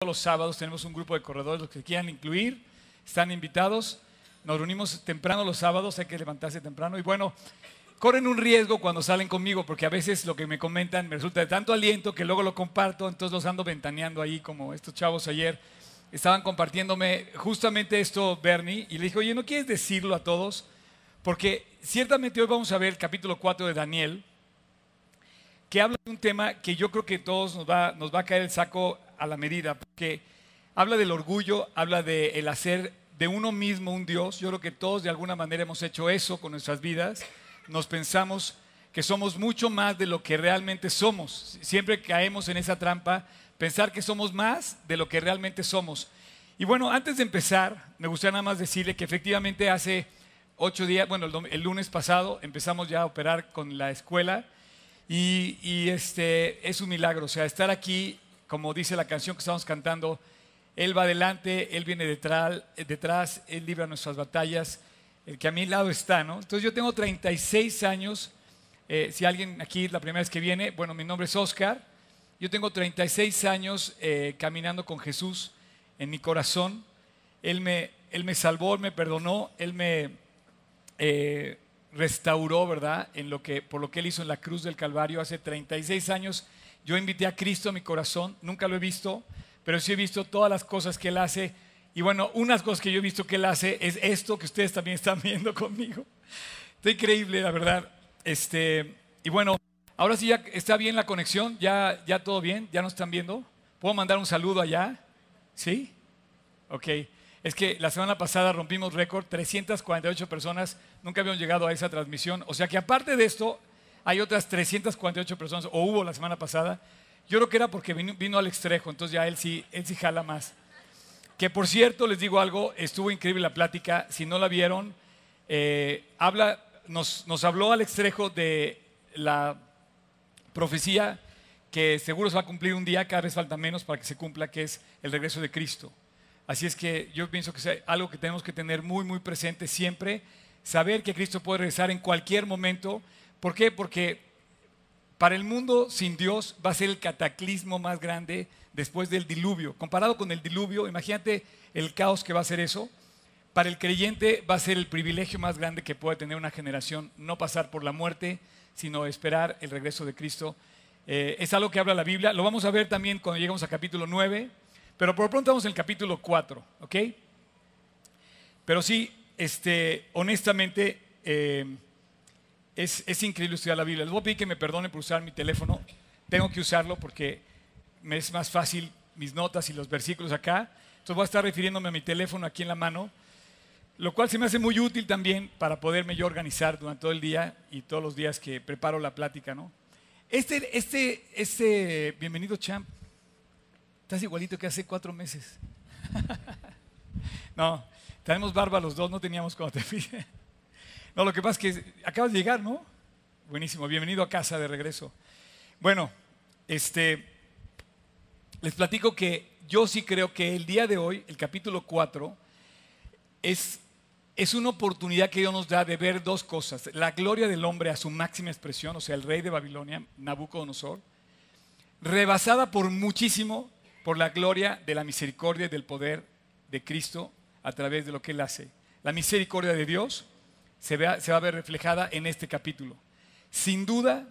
Los sábados tenemos un grupo de corredores, los que quieran incluir, están invitados. Nos reunimos temprano los sábados, hay que levantarse temprano. Y bueno, corren un riesgo cuando salen conmigo, porque a veces lo que me comentan me resulta de tanto aliento que luego lo comparto, entonces los ando ventaneando ahí, como estos chavos ayer estaban compartiéndome justamente esto, Bernie, y le dije, oye, ¿no quieres decirlo a todos? Porque ciertamente hoy vamos a ver el capítulo 4 de Daniel, que habla de un tema que yo creo que todos nos va a caer el saco a la medida, porque habla del orgullo, habla del hacer de uno mismo un Dios. Yo creo que todos de alguna manera hemos hecho eso con nuestras vidas. Nos pensamos que somos mucho más de lo que realmente somos. Siempre caemos en esa trampa, pensar que somos más de lo que realmente somos. Y bueno, antes de empezar, me gustaría nada más decirle que efectivamente hace 8 días, bueno, el lunes pasado empezamos ya a operar con la escuela. Y es un milagro, o sea, estar aquí, como dice la canción que estamos cantando, Él va adelante, Él viene detrás, Él libra nuestras batallas, el que a mi lado está, ¿no? Entonces yo tengo 36 años, si alguien aquí es la primera vez que viene, bueno, mi nombre es Oscar, yo tengo 36 años caminando con Jesús en mi corazón. Él me salvó, Él me perdonó, Él me restauró, ¿verdad? Por lo que Él hizo en la cruz del Calvario hace 36 años. Yo invité a Cristo a mi corazón, nunca lo he visto, pero sí he visto todas las cosas que Él hace. Y bueno, unas cosas que yo he visto que Él hace es esto que ustedes también están viendo conmigo. Está increíble, la verdad. Y bueno, ahora sí ya está bien la conexión, ya todo bien, ya nos están viendo. ¿Puedo mandar un saludo allá? ¿Sí? Ok. Es que la semana pasada rompimos récord, 348 personas nunca habían llegado a esa transmisión. O sea que aparte de esto, hay otras 348 personas, o hubo la semana pasada. Yo creo que era porque vino Alex Trejo, entonces ya él sí jala más. Que por cierto, les digo algo, estuvo increíble la plática. Si no la vieron, nos habló Alex Trejo de la profecía que seguro se va a cumplir un día, cada vez falta menos para que se cumpla, que es el regreso de Cristo. Así es que yo pienso que es algo que tenemos que tener muy, muy presente siempre, saber que Cristo puede regresar en cualquier momento. ¿Por qué? Porque para el mundo sin Dios va a ser el cataclismo más grande después del diluvio. Comparado con el diluvio, imagínate el caos que va a ser eso. Para el creyente va a ser el privilegio más grande que puede tener una generación, no pasar por la muerte, sino esperar el regreso de Cristo. Es algo que habla la Biblia. Lo vamos a ver también cuando lleguemos a capítulo 9. Pero por lo pronto estamos en el capítulo 4, ¿ok? Pero sí, honestamente, es increíble estudiar la Biblia. Les voy a pedir que me perdonen por usar mi teléfono. Tengo que usarlo porque me es más fácil mis notas y los versículos acá. Entonces voy a estar refiriéndome a mi teléfono aquí en la mano, lo cual se me hace muy útil también para poderme yo organizar durante todo el día y todos los días que preparo la plática, ¿no? Bienvenido, champ. Estás igualito que hace 4 meses. No, tenemos barba los dos, no teníamos cuando te fui. No, lo que pasa es que acabas de llegar, ¿no? Buenísimo, bienvenido a casa de regreso. Bueno, les platico que yo sí creo que el día de hoy, el capítulo 4, es una oportunidad que Dios nos da de ver dos cosas. La gloria del hombre a su máxima expresión, o sea, el rey de Babilonia, Nabucodonosor, rebasada por muchísimo por la gloria de la misericordia y del poder de Cristo a través de lo que Él hace. La misericordia de Dios se va a ver reflejada en este capítulo. Sin duda,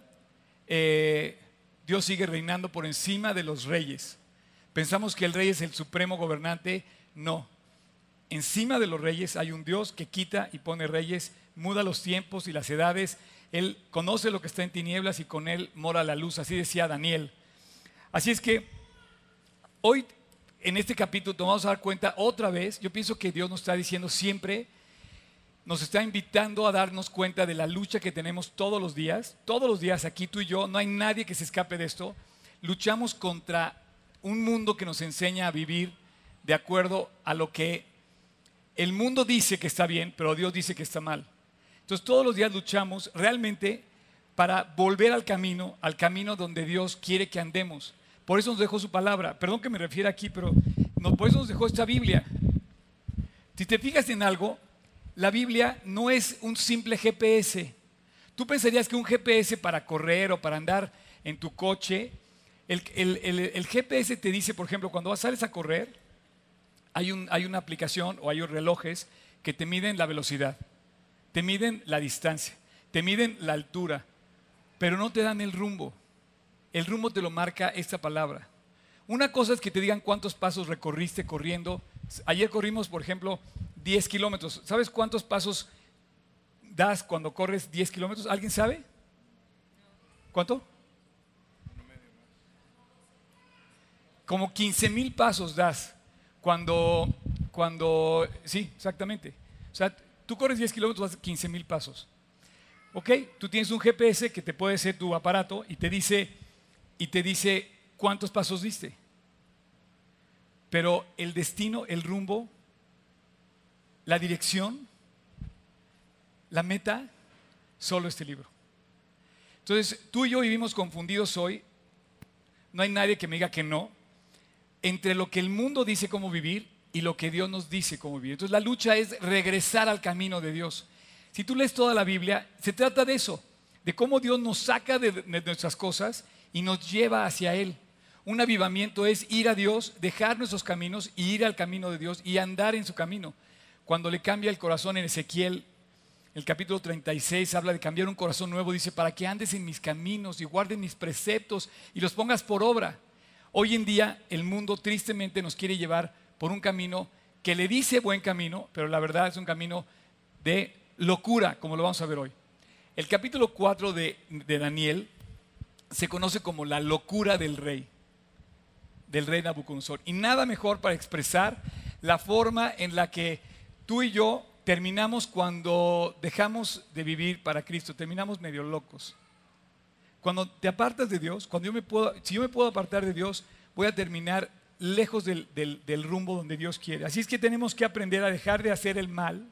Dios sigue reinando por encima de los reyes. Pensamos que el rey es el supremo gobernante. No. Encima de los reyes hay un Dios que quita y pone reyes, muda los tiempos y las edades. Él conoce lo que está en tinieblas y con Él mora la luz. Así decía Daniel. Así es que hoy, en este capítulo, nos vamos a dar cuenta otra vez. Yo pienso que Dios nos está diciendo siempre, nos está invitando a darnos cuenta de la lucha que tenemos todos los días aquí tú y yo, no hay nadie que se escape de esto. Luchamos contra un mundo que nos enseña a vivir de acuerdo a lo que el mundo dice que está bien, pero Dios dice que está mal. Entonces todos los días luchamos realmente para volver al camino donde Dios quiere que andemos. Por eso nos dejó su palabra. Perdón que me refiera aquí, pero por eso nos dejó esta Biblia. Si te fijas en algo, la Biblia no es un simple GPS. Tú pensarías que un GPS para correr o para andar en tu coche El GPS te dice, por ejemplo, cuando sales a correr, hay una aplicación o hay relojes que te miden la velocidad, te miden la distancia, te miden la altura, pero no te dan el rumbo. El rumbo te lo marca esta palabra. Una cosa es que te digan cuántos pasos recorriste corriendo. Ayer corrimos, por ejemplo, 10 kilómetros. ¿Sabes cuántos pasos das cuando corres 10 kilómetros? ¿Alguien sabe? ¿Cuánto? Como 15,000 pasos das sí, exactamente. O sea, tú corres 10 kilómetros, das 15,000 pasos. ¿Ok? Tú tienes un GPS que te puede ser tu aparato y te dice cuántos pasos diste. Pero el destino, el rumbo, la dirección, la meta, solo este libro. Entonces, tú y yo vivimos confundidos hoy. No hay nadie que me diga que no. Entre lo que el mundo dice cómo vivir y lo que Dios nos dice cómo vivir. Entonces, la lucha es regresar al camino de Dios. Si tú lees toda la Biblia, se trata de eso, de cómo Dios nos saca de nuestras cosas y nos lleva hacia Él. Un avivamiento es ir a Dios, dejar nuestros caminos y ir al camino de Dios y andar en su camino. Cuando le cambia el corazón en Ezequiel, el capítulo 36 habla de cambiar un corazón nuevo. Dice, para que andes en mis caminos y guardes mis preceptos y los pongas por obra. Hoy en día el mundo tristemente nos quiere llevar por un camino que le dice buen camino, pero la verdad es un camino de locura, como lo vamos a ver hoy. El capítulo 4 de Daniel se conoce como la locura del rey Nabucodonosor. Y nada mejor para expresar la forma en la que tú y yo terminamos cuando dejamos de vivir para Cristo. Terminamos medio locos. Cuando te apartas de Dios, si yo me puedo apartar de Dios, voy a terminar lejos del rumbo donde Dios quiere. Así es que tenemos que aprender a dejar de hacer el mal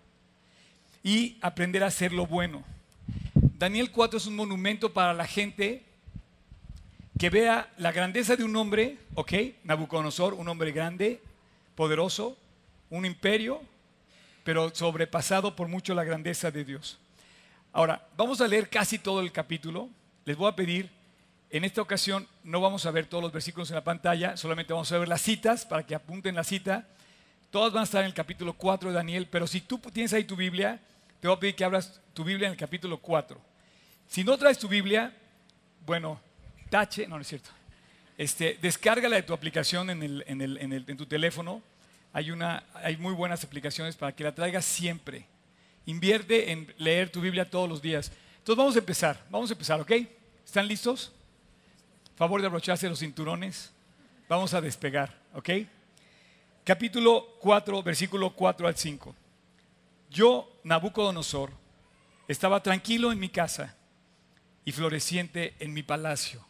y aprender a hacer lo bueno. Daniel 4 es un monumento para la gente que vea la grandeza de un hombre, ¿ok? Nabucodonosor, un hombre grande, poderoso, un imperio, pero sobrepasado por mucho la grandeza de Dios. Ahora, vamos a leer casi todo el capítulo. Les voy a pedir, en esta ocasión no vamos a ver todos los versículos en la pantalla, solamente vamos a ver las citas para que apunten la cita. Todas van a estar en el capítulo 4 de Daniel, pero si tú tienes ahí tu Biblia, te voy a pedir que abras tu Biblia en el capítulo 4. Si no traes tu Biblia, bueno, tache, no es cierto. Descárgala de tu aplicación en tu teléfono. Hay muy buenas aplicaciones para que la traigas siempre. Invierte en leer tu Biblia todos los días. Entonces vamos a empezar, ¿ok? ¿Están listos? Favor de abrocharse los cinturones. Vamos a despegar, ¿ok? Capítulo 4, versículo 4 al 5. Yo, Nabucodonosor, estaba tranquilo en mi casa y floreciente en mi palacio.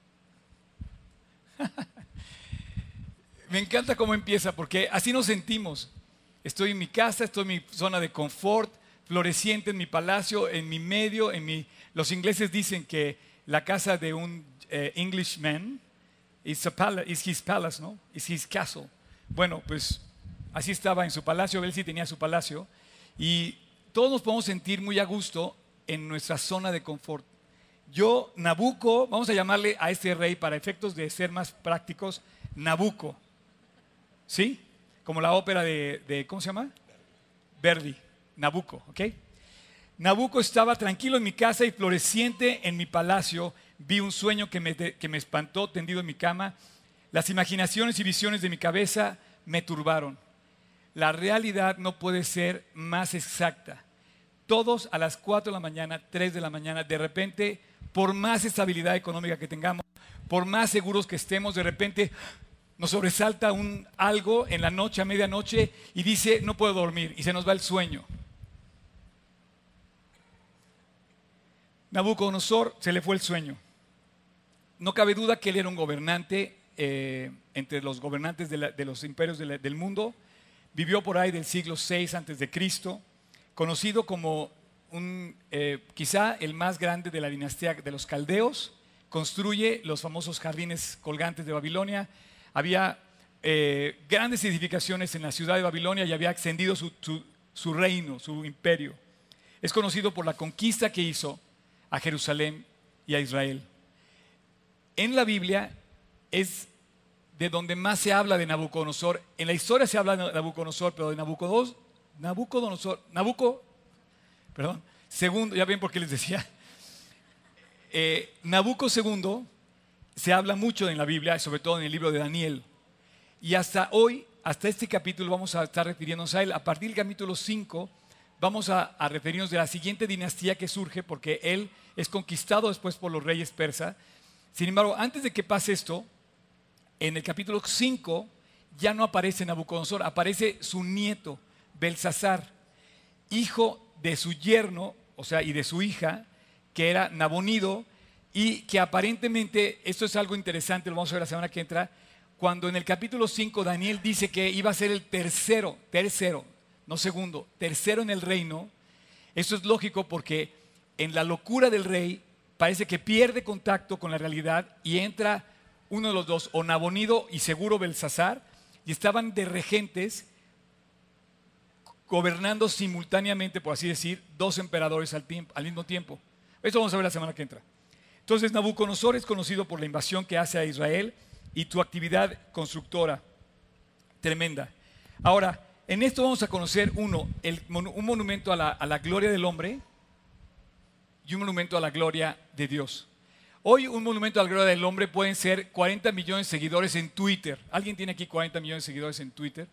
Me encanta cómo empieza, porque así nos sentimos. Estoy en mi casa, estoy en mi zona de confort, floreciente en mi palacio, en mi medio, los ingleses dicen que la casa de un Englishman is his palace, ¿no? Is his castle. Bueno, pues así estaba en su palacio, él sí tenía su palacio, y todos nos podemos sentir muy a gusto en nuestra zona de confort. Yo, Nabucco, vamos a llamarle a este rey para efectos de ser más prácticos, Nabucco. ¿Sí? Como la ópera de ¿cómo se llama? Verdi, Nabucco, ¿ok? Nabucco estaba tranquilo en mi casa y floreciente en mi palacio. Vi un sueño que me espantó tendido en mi cama. Las imaginaciones y visiones de mi cabeza me turbaron. La realidad no puede ser más exacta. Todos a las 4 de la mañana, 3 de la mañana, de repente, por más estabilidad económica que tengamos, por más seguros que estemos, de repente nos sobresalta algo en la noche, a medianoche, y dice, no puedo dormir, y se nos va el sueño. Nabucodonosor se le fue el sueño. No cabe duda que él era un gobernante entre los gobernantes de los imperios del mundo. Vivió por ahí del siglo VI antes de Cristo, conocido como quizá el más grande de la dinastía de los caldeos. Construye los famosos jardines colgantes de Babilonia. Había grandes edificaciones en la ciudad de Babilonia y había extendido su reino, su imperio. Es conocido por la conquista que hizo a Jerusalén y a Israel. En la Biblia es de donde más se habla de Nabucodonosor. En la historia se habla de Nabucodonosor, pero de Nabuco segundo, ya ven por qué les decía. Nabucco II se habla mucho en la Biblia, sobre todo en el libro de Daniel. Y hasta hoy, hasta este capítulo, vamos a estar refiriéndonos a él. A partir del capítulo 5, vamos a referirnos de la siguiente dinastía que surge, porque él es conquistado después por los reyes persas. Sin embargo, antes de que pase esto, en el capítulo 5 ya no aparece Nabucodonosor, aparece su nieto, Belsasar, hijo de su yerno, o sea, y de su hija, que era Nabonido, y que aparentemente, esto es algo interesante, lo vamos a ver la semana que entra, cuando en el capítulo 5 Daniel dice que iba a ser el tercero, no segundo, tercero en el reino. Eso es lógico porque en la locura del rey parece que pierde contacto con la realidad y entra uno de los dos, o Nabonido y seguro Belsasar, y estaban de regentes gobernando simultáneamente, por así decir, dos emperadores al mismo tiempo. Esto vamos a ver la semana que entra. Entonces Nabucodonosor es conocido por la invasión que hace a Israel y tu actividad constructora tremenda. Ahora, en esto vamos a conocer un monumento a la gloria del hombre y un monumento a la gloria de Dios. Hoy un monumento a la gloria del hombre pueden ser 40 millones de seguidores en Twitter. ¿Alguien tiene aquí 40 millones de seguidores en Twitter?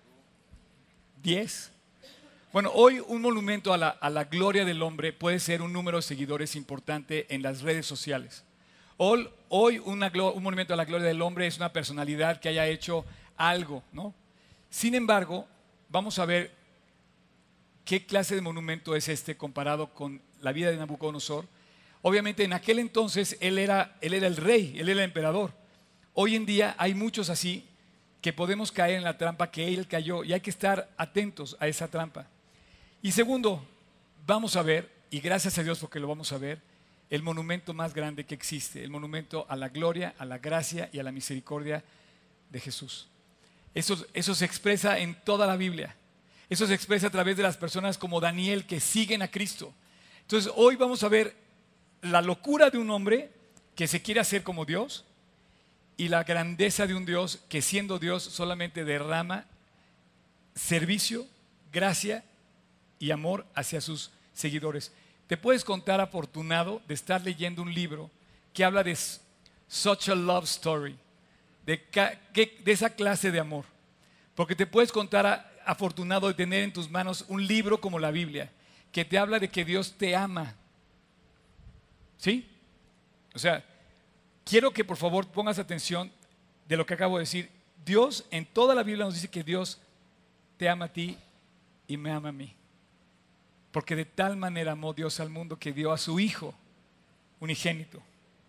¿10? Bueno, hoy un monumento a la gloria del hombre puede ser un número de seguidores importante en las redes sociales. Hoy un monumento a la gloria del hombre es una personalidad que haya hecho algo, ¿no? Sin embargo, vamos a ver qué clase de monumento es este comparado con la vida de Nabucodonosor. Obviamente en aquel entonces él era el rey, él era el emperador. Hoy en día hay muchos así que podemos caer en la trampa que él cayó y hay que estar atentos a esa trampa. Y segundo, vamos a ver, y gracias a Dios porque lo vamos a ver, el monumento más grande que existe, el monumento a la gloria, a la gracia y a la misericordia de Jesús. Eso se expresa en toda la Biblia. Eso se expresa a través de las personas como Daniel que siguen a Cristo. Entonces hoy vamos a ver la locura de un hombre que se quiere hacer como Dios y la grandeza de un Dios que siendo Dios solamente derrama servicio, gracia y amor hacia sus seguidores. Te puedes contar afortunado de estar leyendo un libro que habla de such a love story, de esa clase de amor. Porque te puedes contar afortunado de tener en tus manos un libro como la Biblia, que te habla de que Dios te ama. ¿Sí? O sea, quiero que por favor pongas atención de lo que acabo de decir. Dios en toda la Biblia nos dice que Dios te ama a ti y me ama a mí. Porque de tal manera amó Dios al mundo que dio a su Hijo unigénito.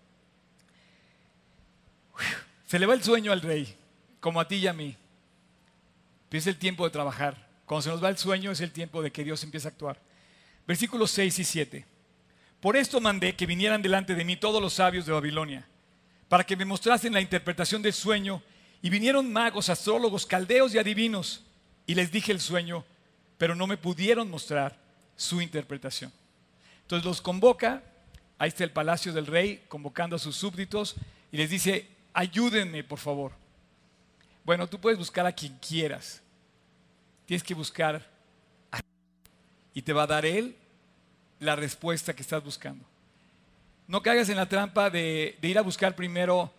Se le va el sueño al rey, como a ti y a mí. Pero es el tiempo de trabajar. Cuando se nos va el sueño es el tiempo de que Dios empiece a actuar. Versículos 6 y 7. Por esto mandé que vinieran delante de mí todos los sabios de Babilonia, para que me mostrasen la interpretación del sueño. Y vinieron magos, astrólogos, caldeos y adivinos. Y les dije el sueño, pero no me pudieron mostrar su interpretación. Entonces los convoca, ahí está el palacio del rey, convocando a sus súbditos, y les dice, ayúdenme por favor. Bueno, tú puedes buscar a quien quieras. Tienes que buscar a... y te va a dar él la respuesta que estás buscando. No caigas en la trampa de ir a buscar primero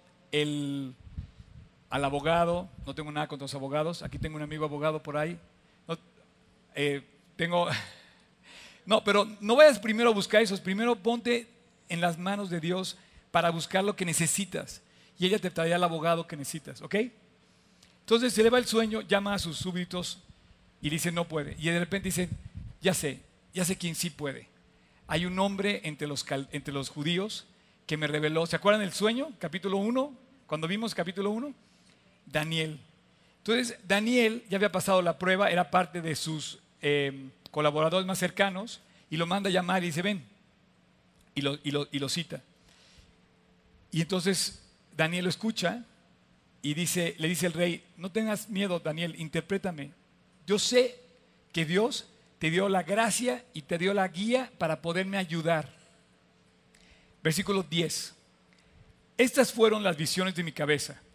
al abogado. No tengo nada contra los abogados. Aquí tengo un amigo abogado por ahí. No, pero no vayas primero a buscar esos. Primero ponte en las manos de Dios para buscar lo que necesitas. Y ella te traerá el abogado que necesitas, ¿ok? Entonces se le va el sueño, llama a sus súbditos y dice no puede. Y de repente dice, ya sé quién sí puede. Hay un hombre entre los judíos que me reveló. ¿Se acuerdan del sueño? Capítulo 1, cuando vimos capítulo 1. Daniel. Entonces Daniel ya había pasado la prueba, era parte de sus colaboradores más cercanos y lo manda a llamar y dice ven. Y lo cita. Y entonces Daniel lo escucha y le dice el rey, no tengas miedo Daniel, interprétame. Yo sé que Dios te dio la gracia y te dio la guía para poderme ayudar. Versículo 10. Estas fueron las visiones de mi cabeza.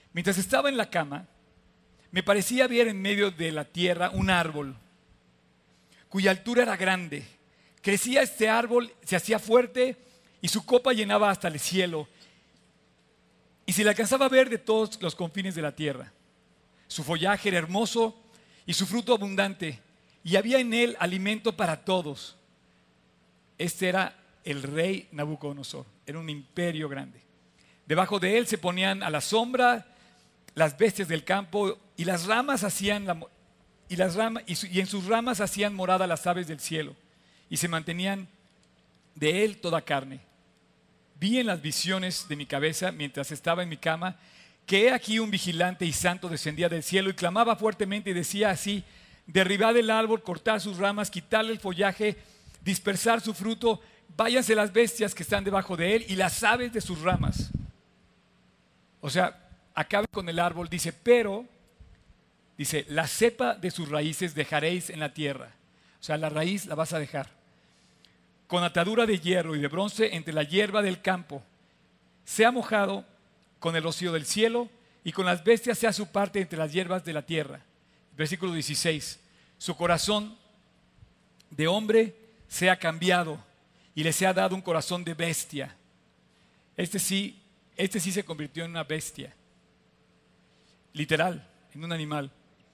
Mientras estaba en la cama, me parecía ver en medio de la tierra un árbol, cuya altura era grande. Crecía este árbol, se hacía fuerte y su copa llenaba hasta el cielo. Y se le alcanzaba a ver de todos los confines de la tierra. Su follaje era hermoso y su fruto abundante, y había en él alimento para todos. Este era el rey Nabucodonosor, era un imperio grande. Debajo de él se ponían a la sombra las bestias del campo, y las ramas hacían y en sus ramas hacían morada las aves del cielo, y se mantenían de él toda carne. Vi en las visiones de mi cabeza, mientras estaba en mi cama, que he aquí un vigilante y santo descendía del cielo y clamaba fuertemente y decía así: derribad el árbol, cortad sus ramas, quitarle el follaje, dispersar su fruto, váyanse las bestias que están debajo de él y las aves de sus ramas. O sea, acabe con el árbol, dice, pero, dice, la cepa de sus raíces dejaréis en la tierra. O sea, la raíz la vas a dejar. Con atadura de hierro y de bronce entre la hierba del campo. Sea mojado con el rocío del cielo, y con las bestias sea su parte entre las hierbas de la tierra. Versículo 16. Su corazón de hombre sea cambiado, y le sea dado un corazón de bestia. Este sí se convirtió en una bestia. Literal, en un animal.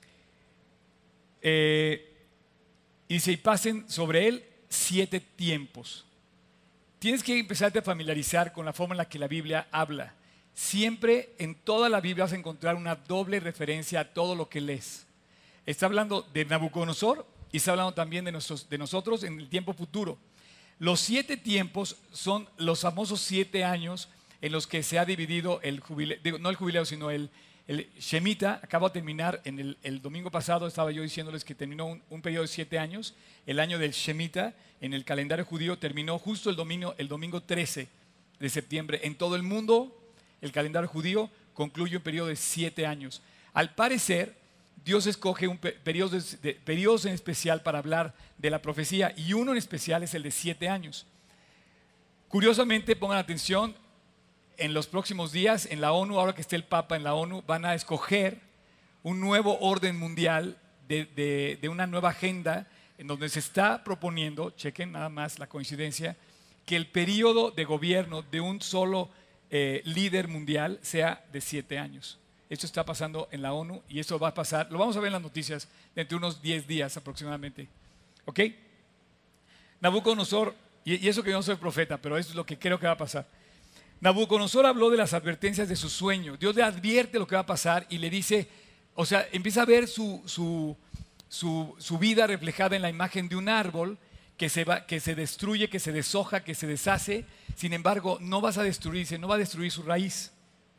Y dice, y pasen sobre él 7 tiempos. Tienes que empezarte a familiarizar con la forma en la que la Biblia habla. Siempre en toda la Biblia vas a encontrar una doble referencia a todo lo que lees. Está hablando de Nabucodonosor y está hablando también de nosotros en el tiempo futuro. Los 7 tiempos son los famosos 7 años en los que se ha dividido el jubileo, no el jubileo, sino el Shemitah. Acabo de terminar, el domingo pasado estaba yo diciéndoles que terminó un periodo de 7 años. El año del Shemitah en el calendario judío terminó justo el domingo 13 de septiembre. En todo el mundo, el calendario judío concluye un periodo de 7 años. Al parecer, Dios escoge periodos en especial para hablar de la profecía, y uno en especial es el de 7 años. Curiosamente, pongan atención, en los próximos días en la ONU, ahora que esté el Papa en la ONU, van a escoger un nuevo orden mundial de una nueva agenda en donde se está proponiendo, chequen nada más la coincidencia, que el periodo de gobierno de un solo líder mundial sea de 7 años. Esto está pasando en la ONU y eso va a pasar, lo vamos a ver en las noticias dentro de unos 10 días aproximadamente. ¿Ok? Nabucodonosor, y eso que yo no soy profeta, pero eso es lo que creo que va a pasar. Nabucodonosor habló de las advertencias de su sueño. Dios le advierte lo que va a pasar y le dice, o sea, empieza a ver su vida reflejada en la imagen de un árbol que se destruye, que se deshoja, que se deshace. Sin embargo, no vas a destruirse, no va a destruir su raíz.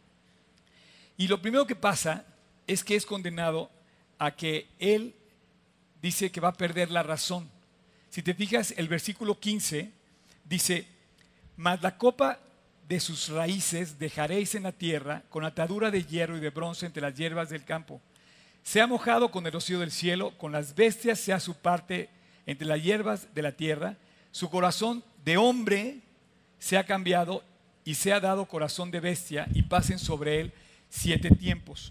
Y lo primero que pasa es que es condenado a que él dice que va a perder la razón. Si te fijas, el versículo 15 dice, mas la copa de sus raíces dejaréis en la tierra, con atadura de hierro y de bronce entre las hierbas del campo. Sea mojado con el rocío del cielo, con las bestias sea su parte entre las hierbas de la tierra. Su corazón de hombre sea cambiado y sea dado corazón de bestia, y pasen sobre él 7 tiempos.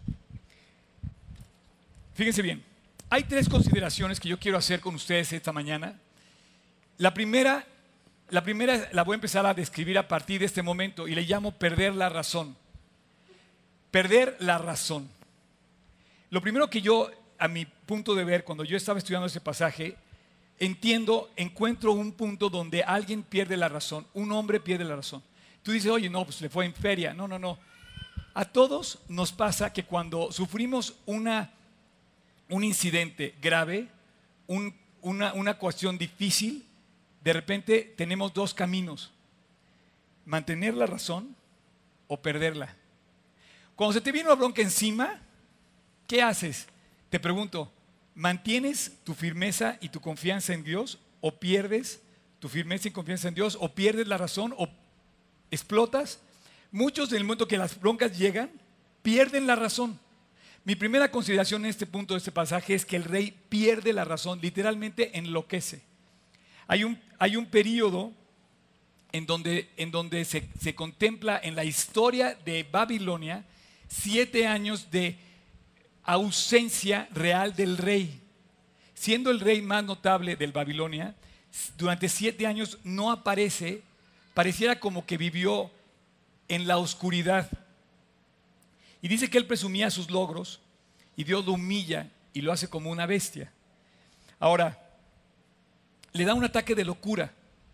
Fíjense bien, hay 3 consideraciones que yo quiero hacer con ustedes esta mañana. La primera la voy a empezar a describir a partir de este momento y le llamo perder la razón. Perder la razón. Lo primero que yo, a mi punto de ver, cuando yo estaba estudiando ese pasaje, encuentro un punto donde alguien pierde la razón, un hombre pierde la razón. Tú dices, oye, no, pues le fue en feria. No, no, no. A todos nos pasa que cuando sufrimos un incidente grave, una cuestión difícil, de repente tenemos 2 caminos: mantener la razón o perderla. Cuando se te viene una bronca encima, ¿qué haces? Te pregunto, ¿mantienes tu firmeza y tu confianza en Dios, o pierdes tu firmeza y confianza en Dios, o pierdes la razón, o explotas? Muchos, en el momento que las broncas llegan, pierden la razón. Mi primera consideración en este punto de este pasaje es que el rey pierde la razón, literalmente enloquece. Hay un periodo en donde se contempla en la historia de Babilonia 7 años de ausencia real del rey. Siendo el rey más notable del Babilonia, durante 7 años no aparece, pareciera como que vivió en la oscuridad. Y dice que él presumía sus logros y Dios lo humilla y lo hace como una bestia. Ahora, le da un ataque de locura.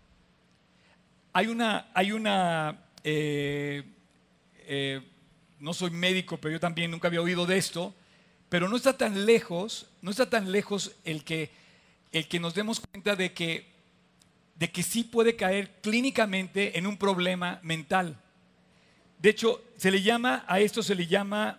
No soy médico, pero yo también nunca había oído de esto, pero no está tan lejos el que nos demos cuenta de que sí puede caer clínicamente en un problema mental. De hecho, a esto se le llama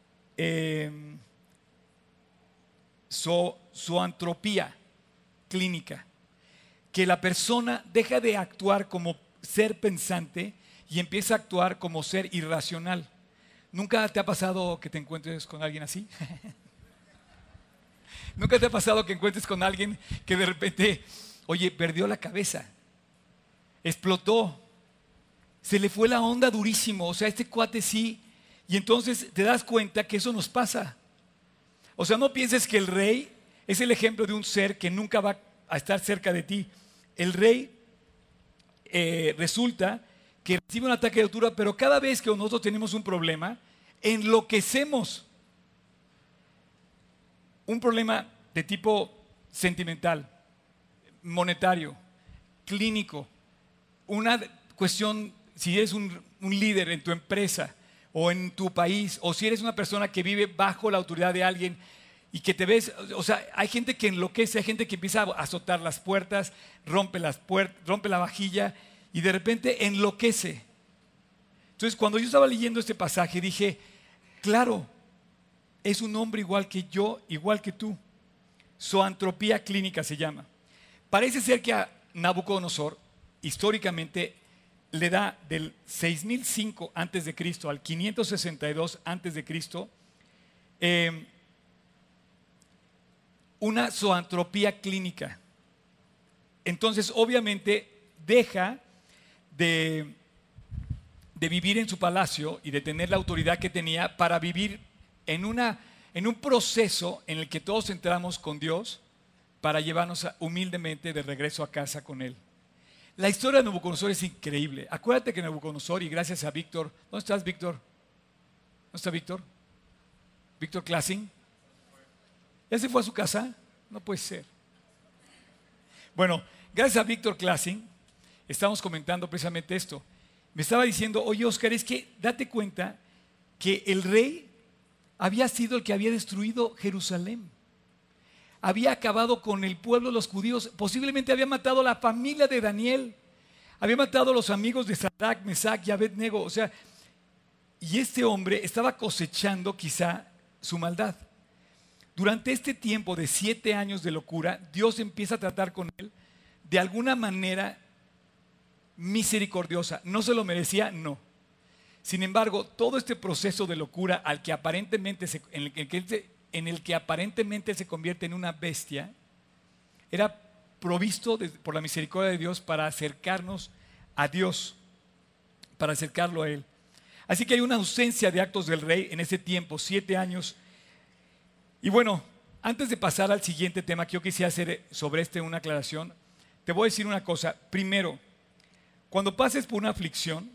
zoantropía clínica, que la persona deja de actuar como ser pensante y empieza a actuar como ser irracional. ¿Nunca te ha pasado que te encuentres con alguien así? ¿Nunca te ha pasado que encuentres con alguien que de repente, oye, perdió la cabeza, explotó, se le fue la onda durísimo, o sea, este cuate sí, y entonces te das cuenta que eso nos pasa? O sea, no pienses que el rey es el ejemplo de un ser que nunca va a estar cerca de ti. El rey resulta que recibe un ataque de altura, pero cada vez que nosotros tenemos un problema, enloquecemos. Un problema de tipo sentimental, monetario, clínico, una cuestión, si eres un líder en tu empresa o en tu país, o si eres una persona que vive bajo la autoridad de alguien y que te ves, o sea, hay gente que enloquece, hay gente que empieza a azotar las puertas, rompe la vajilla y de repente enloquece. Entonces, cuando yo estaba leyendo este pasaje, dije, claro, es un hombre igual que yo, igual que tú. Zoantropía clínica se llama. Parece ser que a Nabucodonosor, históricamente, le da del 6005 antes de Cristo al 562 antes de Cristo una zoantropía clínica. Entonces, obviamente, deja de vivir en su palacio y de tener la autoridad que tenía para vivir en un proceso en el que todos entramos con Dios para llevarnos humildemente de regreso a casa con Él. La historia de Nabucodonosor es increíble. Acuérdate que Nabucodonosor, y gracias a Víctor, ¿dónde estás, Víctor? ¿Dónde está Víctor? ¿Víctor Classing? ¿Ya se fue a su casa? No puede ser. Bueno, gracias a Víctor Classing, estamos comentando precisamente esto. Me estaba diciendo, oye, Oscar, es que date cuenta que el rey había sido el que había destruido Jerusalén. Había acabado con el pueblo de los judíos, posiblemente había matado a la familia de Daniel, había matado a los amigos de Sadrach, Mesach y Abednego. O sea, y este hombre estaba cosechando quizá su maldad. Durante este tiempo de 7 años de locura, Dios empieza a tratar con él de alguna manera misericordiosa. ¿No se lo merecía? No. Sin embargo, todo este proceso de locura en el que aparentemente se convierte en una bestia, era provisto por la misericordia de Dios para acercarnos a Dios, para acercarlo a Él. Así que hay una ausencia de actos del rey en ese tiempo, 7 años. Y bueno, antes de pasar al siguiente tema que yo quisiera hacer sobre una aclaración, te voy a decir una cosa. Primero, cuando pases por una aflicción,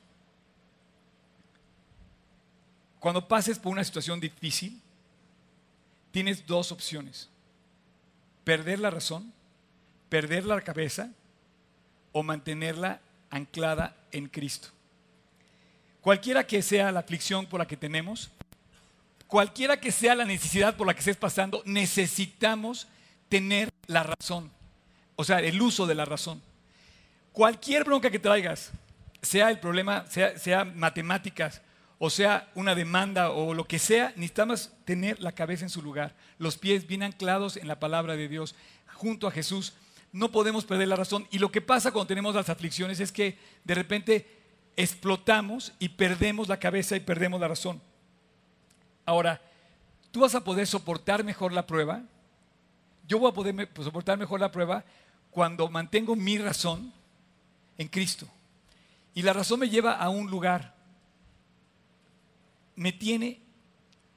cuando pases por una situación difícil, tienes 2 opciones: perder la razón, perder la cabeza o mantenerla anclada en Cristo. Cualquiera que sea la aflicción por la que tenemos, cualquiera que sea la necesidad por la que estés pasando, necesitamos tener la razón, o sea, el uso de la razón. Cualquier bronca que traigas, sea el problema, sea matemáticas, o sea una demanda o lo que sea, necesitamos tener la cabeza en su lugar, los pies bien anclados en la palabra de Dios, junto a Jesús. No podemos perder la razón. Y lo que pasa cuando tenemos las aflicciones es que de repente explotamos y perdemos la cabeza y perdemos la razón. Ahora, ¿tú vas a poder soportar mejor la prueba? Yo voy a poder soportar mejor la prueba cuando mantengo mi razón en Cristo. Y la razón me lleva a un lugar. Me tiene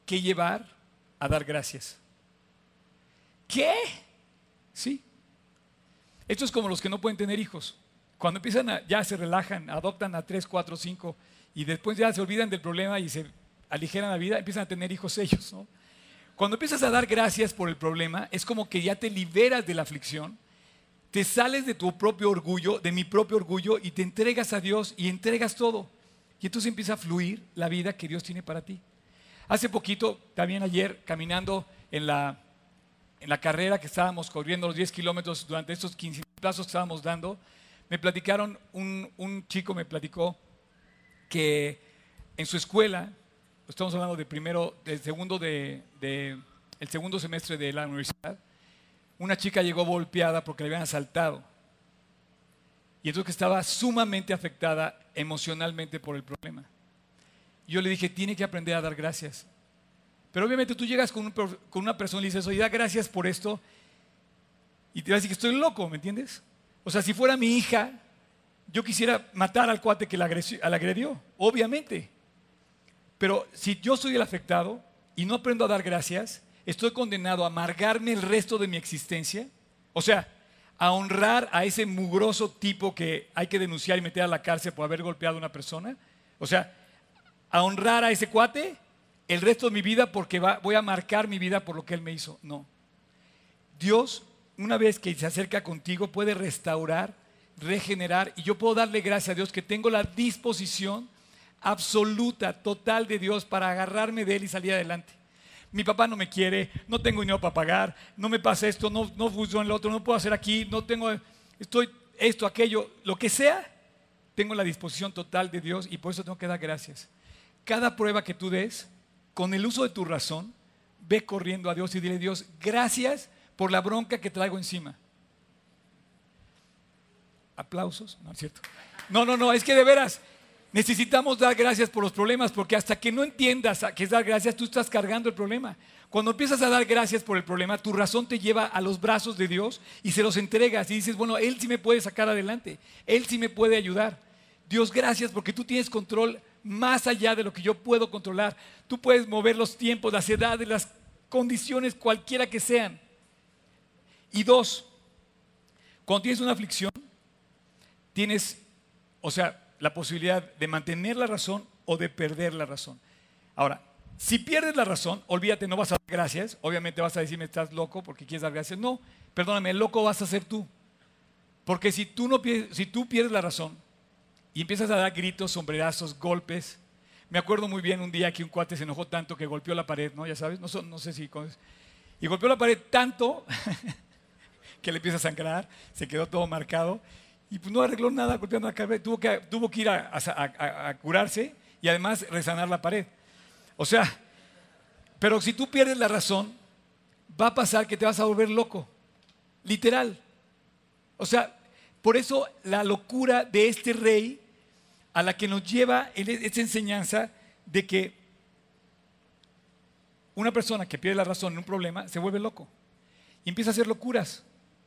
que llevar a dar gracias. ¿Qué? Sí. Esto es como los que no pueden tener hijos. Cuando empiezan ya se relajan, adoptan a 3, 4, 5 y después ya se olvidan del problema y se aligeran la vida, empiezan a tener hijos ellos, ¿no? Cuando empiezas a dar gracias por el problema, es como que ya te liberas de la aflicción, te sales de tu propio orgullo, de mi propio orgullo, y te entregas a Dios y entregas todo. Y entonces empieza a fluir la vida que Dios tiene para ti. Hace poquito, también ayer, caminando en la carrera que estábamos corriendo, los 10 kilómetros, durante estos 15 plazos que estábamos dando, me platicaron, un chico me platicó que en su escuela, estamos hablando el segundo semestre de la universidad, una chica llegó golpeada porque le habían asaltado. Y entonces que estaba sumamente afectada emocionalmente por el problema. Yo le dije, tiene que aprender a dar gracias. Pero obviamente tú llegas con una persona y le dices, oye, da gracias por esto. Y te va a decir que estoy loco, ¿me entiendes? O sea, si fuera mi hija, yo quisiera matar al cuate que la agredió, obviamente. Pero si yo soy el afectado y no aprendo a dar gracias, estoy condenado a amargarme el resto de mi existencia. O sea, a honrar a ese mugroso tipo que hay que denunciar y meter a la cárcel por haber golpeado a una persona. O sea, a honrar a ese cuate el resto de mi vida porque voy a marcar mi vida por lo que él me hizo. No. Dios, una vez que se acerca contigo, puede restaurar, regenerar, y yo puedo darle gracias a Dios que tengo la disposición absoluta, total de Dios para agarrarme de Él y salir adelante. Mi papá no me quiere, no tengo dinero para pagar, no me pasa esto, no funciona lo otro, no puedo hacer aquí, estoy esto, aquello, lo que sea, tengo la disposición total de Dios y por eso tengo que dar gracias. Cada prueba que tú des, con el uso de tu razón, ve corriendo a Dios y dile, Dios, gracias por la bronca que traigo encima. ¿Aplausos? No es cierto. No, es que de veras necesitamos dar gracias por los problemas, porque hasta que no entiendas a qué es dar gracias, tú estás cargando el problema. Cuando empiezas a dar gracias por el problema, tu razón te lleva a los brazos de Dios y se los entregas y dices, bueno, Él sí me puede sacar adelante, Él sí me puede ayudar. Dios, gracias porque tú tienes control más allá de lo que yo puedo controlar. Tú puedes mover los tiempos, las edades, las condiciones, cualquiera que sean. Y dos, cuando tienes una aflicción, tienes, la posibilidad de mantener la razón o de perder la razón. Ahora, si pierdes la razón, olvídate, no vas a dar gracias. Obviamente vas a decirme, estás loco porque quieres dar gracias. No, perdóname, el loco vas a ser tú. Porque si tú pierdes la razón y empiezas a dar gritos, sombrerazos, golpes. Me acuerdo muy bien un día que un cuate se enojó tanto que golpeó la pared, ¿no? Ya sabes, no sé si... Y golpeó la pared tanto que le empieza a sangrar, se quedó todo marcado. Y pues no arregló nada golpeando la pared, tuvo que ir a curarse y además resanar la pared. O sea, pero si tú pierdes la razón, va a pasar que te vas a volver loco, literal. O sea, por eso la locura de este rey a la que nos lleva esta enseñanza de que una persona que pierde la razón en un problema se vuelve loco y empieza a hacer locuras.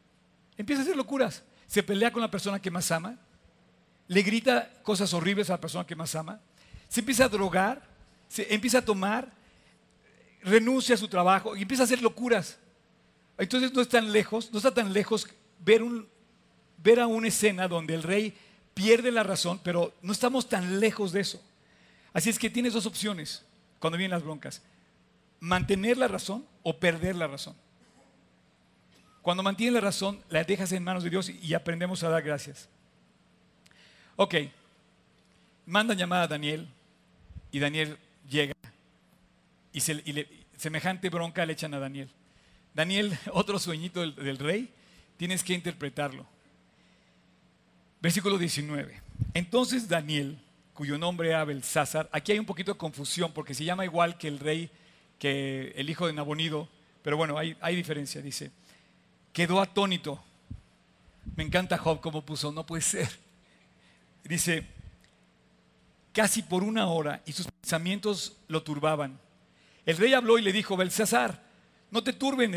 Se pelea con la persona que más ama, le grita cosas horribles a la persona que más ama, se empieza a drogar, se empieza a tomar, renuncia a su trabajo y empieza a hacer locuras. Entonces no está tan lejos ver a una escena donde el rey pierde la razón, pero no estamos tan lejos de eso. Así es que tienes dos opciones cuando vienen las broncas: mantener la razón o perder la razón. Cuando mantienes la razón, la dejas en manos de Dios y aprendemos a dar gracias. Ok, mandan llamar a Daniel y Daniel llega y semejante bronca le echan a Daniel. Daniel, otro sueñito del rey, tienes que interpretarlo. Versículo 19. Entonces Daniel, cuyo nombre era Belsasar, aquí hay un poquito de confusión porque se llama igual que el rey, que el hijo de Nabonido, pero bueno, hay diferencia, dice. Quedó atónito. Me encanta Job como puso, no puede ser. Dice, casi por una hora y sus pensamientos lo turbaban. El rey habló y le dijo, Belsasar, no te turben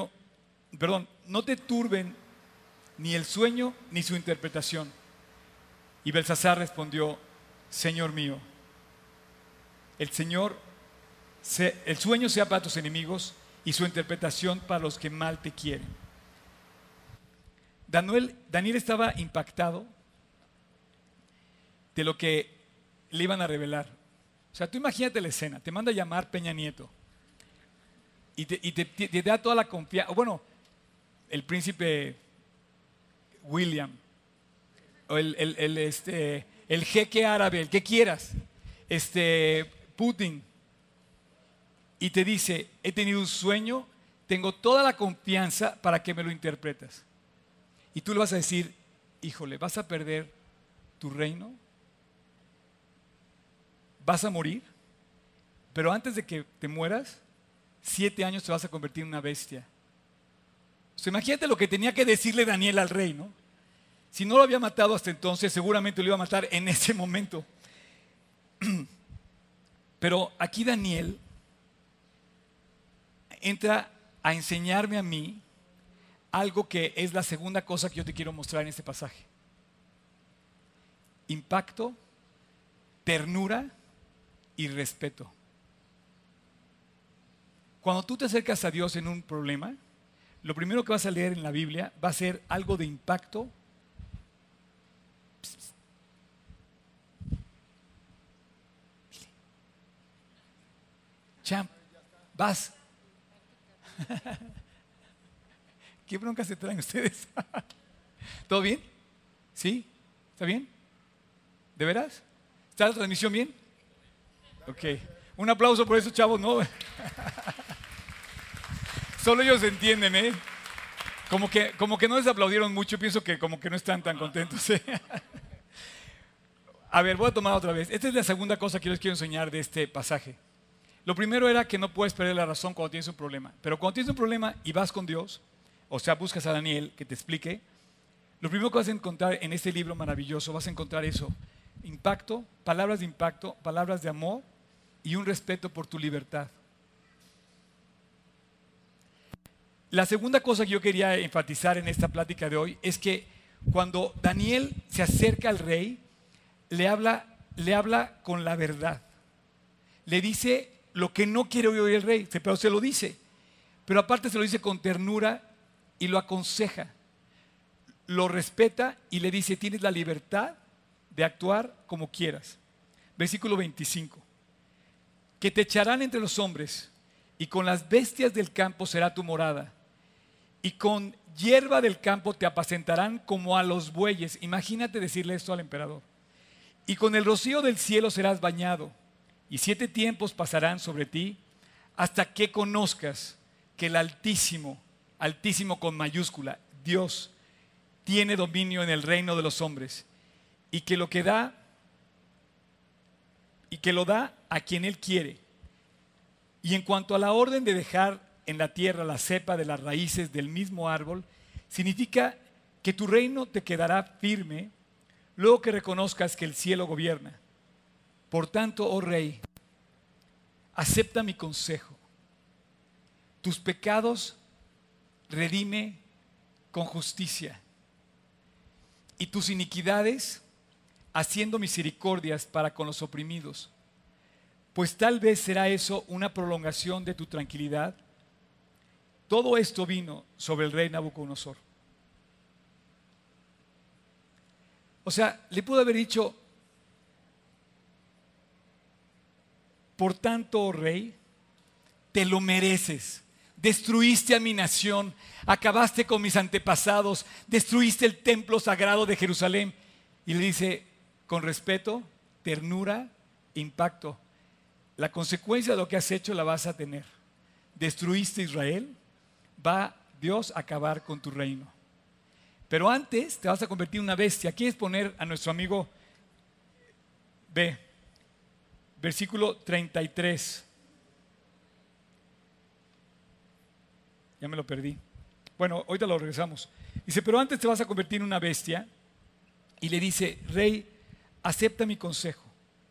ni el sueño ni su interpretación. Y Belsasar respondió, Señor mío, el Señor el sueño sea para tus enemigos y su interpretación para los que mal te quieren. Daniel estaba impactado de lo que le iban a revelar. O sea, tú imagínate la escena, te manda a llamar Peña Nieto y te da toda la confianza. Bueno, el príncipe William, o el jeque árabe, el que quieras, Putin, y te dice, he tenido un sueño, tengo toda la confianza para que me lo interpretes. Y tú le vas a decir, híjole, ¿vas a perder tu reino? ¿Vas a morir? Pero antes de que te mueras, 7 años te vas a convertir en una bestia. O sea, imagínate lo que tenía que decirle Daniel al rey, ¿no? Si no lo había matado hasta entonces, seguramente lo iba a matar en ese momento. Pero aquí Daniel entra a enseñarme a mí algo que es la segunda cosa que yo te quiero mostrar en este pasaje. Impacto, ternura y respeto. Cuando tú te acercas a Dios en un problema, lo primero que vas a leer en la Biblia va a ser algo de impacto. Champ, vas. ¿Qué bronca se traen ustedes? ¿Todo bien? ¿Sí? ¿Está bien? ¿De veras? ¿Está la transmisión bien? Ok. Un aplauso por esos chavos, ¿no? Solo ellos entienden, ¿eh? Como que no les aplaudieron mucho, pienso que como que no están tan contentos, ¿eh? A ver, voy a tomar otra vez. Esta es la segunda cosa que yo les quiero enseñar de este pasaje. Lo primero era que no puedes perder la razón cuando tienes un problema. Pero cuando tienes un problema y vas con Dios, o sea, buscas a Daniel que te explique, lo primero que vas a encontrar en este libro maravilloso, vas a encontrar eso. Impacto, palabras de amor y un respeto por tu libertad. La segunda cosa que yo quería enfatizar en esta plática de hoy es que cuando Daniel se acerca al rey, le habla con la verdad. Le dice lo que no quiere oír el rey, pero se lo dice. Pero aparte se lo dice con ternura y lo aconseja. Lo respeta y le dice, tienes la libertad de actuar como quieras. Versículo 25. Que te echarán entre los hombres y con las bestias del campo será tu morada. Y con hierba del campo te apacentarán como a los bueyes. Imagínate decirle esto al emperador. Y con el rocío del cielo serás bañado. Y 7 tiempos pasarán sobre ti hasta que conozcas que el Altísimo, Altísimo con mayúscula, Dios, tiene dominio en el reino de los hombres. Y que lo da a quien Él quiere. Y en cuanto a la orden de dejar en la tierra la cepa de las raíces del mismo árbol, significa que tu reino te quedará firme luego que reconozcas que el cielo gobierna. Por tanto, oh rey, acepta mi consejo. Tus pecados redime con justicia y tus iniquidades haciendo misericordias para con los oprimidos. Pues tal vez será eso una prolongación de tu tranquilidad. Todo esto vino sobre el rey Nabucodonosor. O sea, le pudo haber dicho, por tanto, oh rey, te lo mereces. Destruiste a mi nación, acabaste con mis antepasados, destruiste el templo sagrado de Jerusalén. Y le dice, con respeto, ternura, impacto, la consecuencia de lo que has hecho la vas a tener. Destruiste Israel, va Dios a acabar con tu reino. Pero antes te vas a convertir en una bestia. ¿Quieres poner a nuestro amigo B? Versículo 33. Ya me lo perdí. Bueno, ahorita lo regresamos. Dice, pero antes te vas a convertir en una bestia. Y le dice, rey, acepta mi consejo.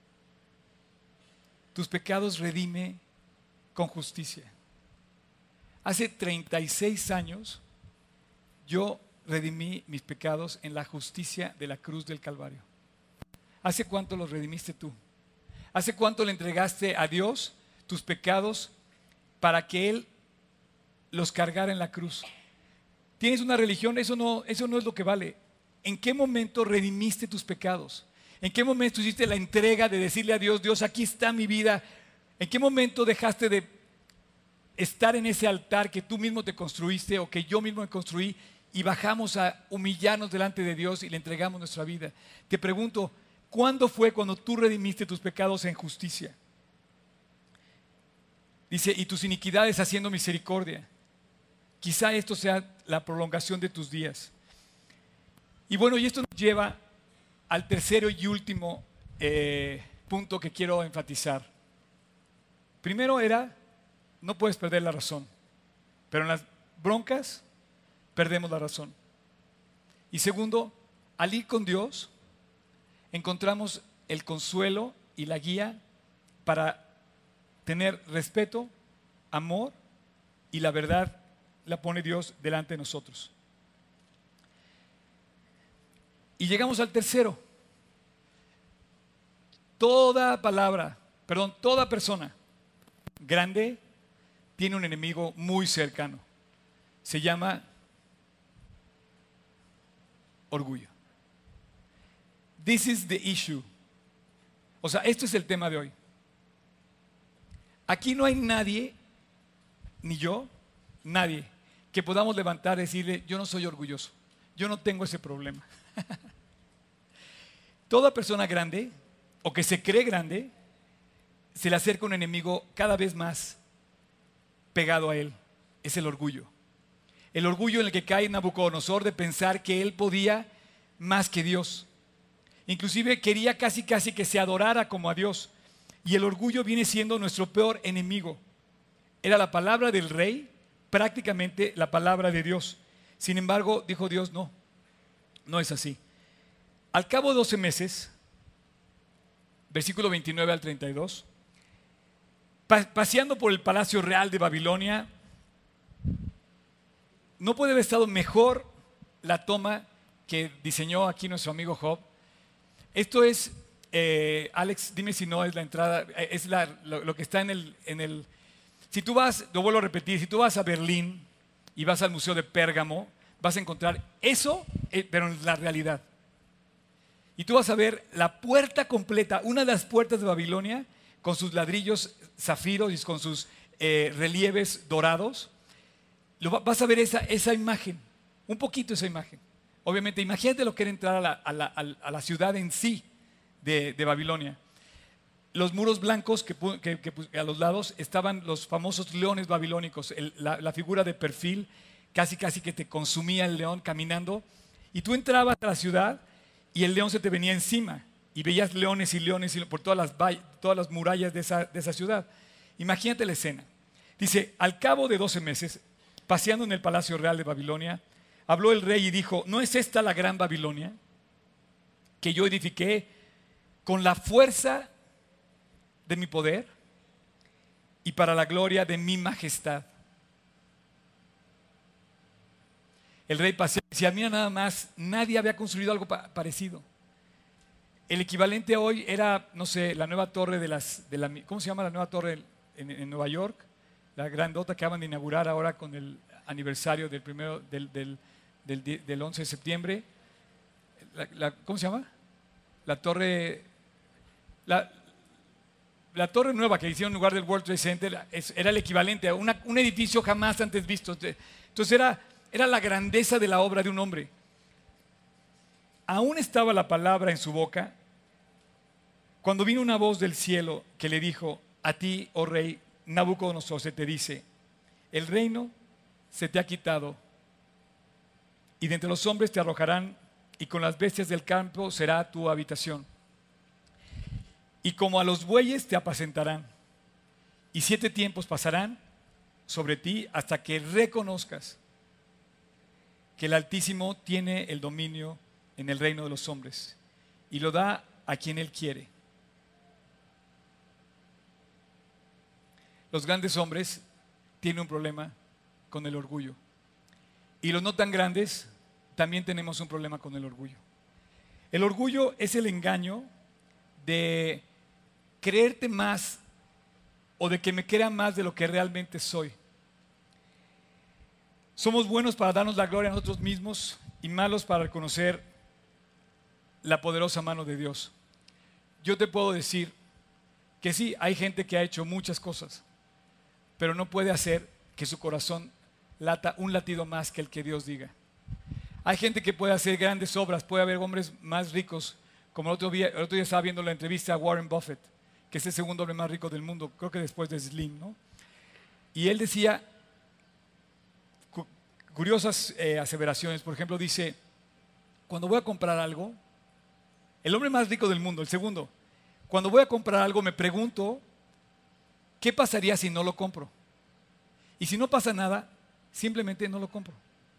Tus pecados redime con justicia. Hace 36 años yo redimí mis pecados en la justicia de la cruz del ¿Hace cuánto los redimiste tú? ¿Hace cuánto le entregaste a Dios tus pecados para que Él los cargara en la cruz. Tienes una religión, eso no es lo que vale. ¿En qué momento redimiste tus pecados? ¿En qué momento hiciste la entrega de decirle a Dios, Dios, aquí está mi vida? ¿En qué momento dejaste de estar en ese altar que tú mismo te construiste o que yo mismo me construí y bajamos a humillarnos delante de Dios y le entregamos nuestra vida? Te pregunto, ¿cuándo fue cuando tú redimiste tus pecados en justicia? Dice, y tus iniquidades haciendo misericordia. Quizá esto sea la prolongación de tus días. Y bueno, y esto nos lleva al tercero y último punto que quiero enfatizar. Primero era, no puedes perder la razón, pero en las broncas perdemos la razón. Y segundo, al ir con Dios, encontramos el consuelo y la guía para tener respeto, amor y la verdad la pone Dios delante de nosotros. Y llegamos al tercero. Toda persona grande tiene un enemigo muy cercano. Se llama orgullo. This is the issue. O sea, esto es el tema de hoy. Aquí no hay nadie, ni yo, nadie, que podamos levantar y decirle, yo no soy orgulloso, yo no tengo ese problema. Toda persona grande, o que se cree grande, se le acerca un enemigo cada vez más pegado a él. Es el orgullo. El orgullo en el que cae Nabucodonosor de pensar que él podía más que Dios. Inclusive quería casi que se adorara como a Dios. Y el orgullo viene siendo nuestro peor enemigo. Era la palabra del rey, prácticamente la palabra de Dios. Sin embargo, dijo Dios, no es así. Al cabo de 12 meses, versículo 29 al 32, paseando por el palacio real de Babilonia, no puede haber estado mejor la toma que diseñó aquí nuestro amigo Job. Esto es, Alex, dime si no es la entrada, es lo que está en el... Si tú vas, lo vuelvo a repetir, si tú vas a Berlín y vas al Museo de Pérgamo, vas a encontrar eso, pero en la realidad. Y tú vas a ver la puerta completa, una de las puertas de Babilonia, con sus ladrillos zafiros y con sus relieves dorados. Vas a ver esa imagen, un poquito esa imagen. Obviamente, imagínate lo que era entrar a la ciudad en sí de Babilonia. Los muros blancos que a los lados estaban los famosos leones babilónicos, la figura de perfil, casi que te consumía el león caminando. Y tú entrabas a la ciudad y el león se te venía encima y veías leones y leones por todas las murallas de esa ciudad. Imagínate la escena. Dice, al cabo de 12 meses, paseando en el palacio real de Babilonia, habló el rey y dijo, ¿no es esta la gran Babilonia que yo edifiqué con la fuerza de mi poder y para la gloria de mi majestad? El rey paseaba y decía, mira nada más, nadie había construido algo parecido. El equivalente hoy era, no sé, la nueva torre ¿cómo se llama la nueva torre en Nueva York? La grandota que acaban de inaugurar ahora con el aniversario del 11 de septiembre. ¿Cómo se llama? La torre nueva que hicieron en lugar del World Trade Center era el equivalente a un edificio jamás antes visto. Entonces era la grandeza de la obra de un hombre. Aún estaba la palabra en su boca cuando vino una voz del cielo que le dijo, a ti, oh rey Nabucodonosor, se te dice, el reino se te ha quitado y de entre los hombres te arrojarán y con las bestias del campo será tu habitación. Y como a los bueyes te apacentarán y 7 tiempos pasarán sobre ti hasta que reconozcas que el Altísimo tiene el dominio en el reino de los hombres y lo da a quien Él quiere. Los grandes hombres tienen un problema con el orgullo y los no tan grandes también tenemos un problema con el orgullo. El orgullo es el engaño de creerte más o de que me crea más de lo que realmente soy. Somos buenos para darnos la gloria a nosotros mismos y malos para reconocer la poderosa mano de Dios. Yo te puedo decir que sí, hay gente que ha hecho muchas cosas, pero no puede hacer que su corazón lata un latido más que el que Dios diga. Hay gente que puede hacer grandes obras, puede haber hombres más ricos, como el otro día estaba viendo la entrevista a Warren Buffett, que es el segundo hombre más rico del mundo, creo que después de Slim, ¿no? Y él decía curiosas aseveraciones. Por ejemplo, dice, cuando voy a comprar algo, el hombre más rico del mundo, el segundo, cuando voy a comprar algo me pregunto, ¿qué pasaría si no lo compro? Y si no pasa nada, simplemente no lo compro.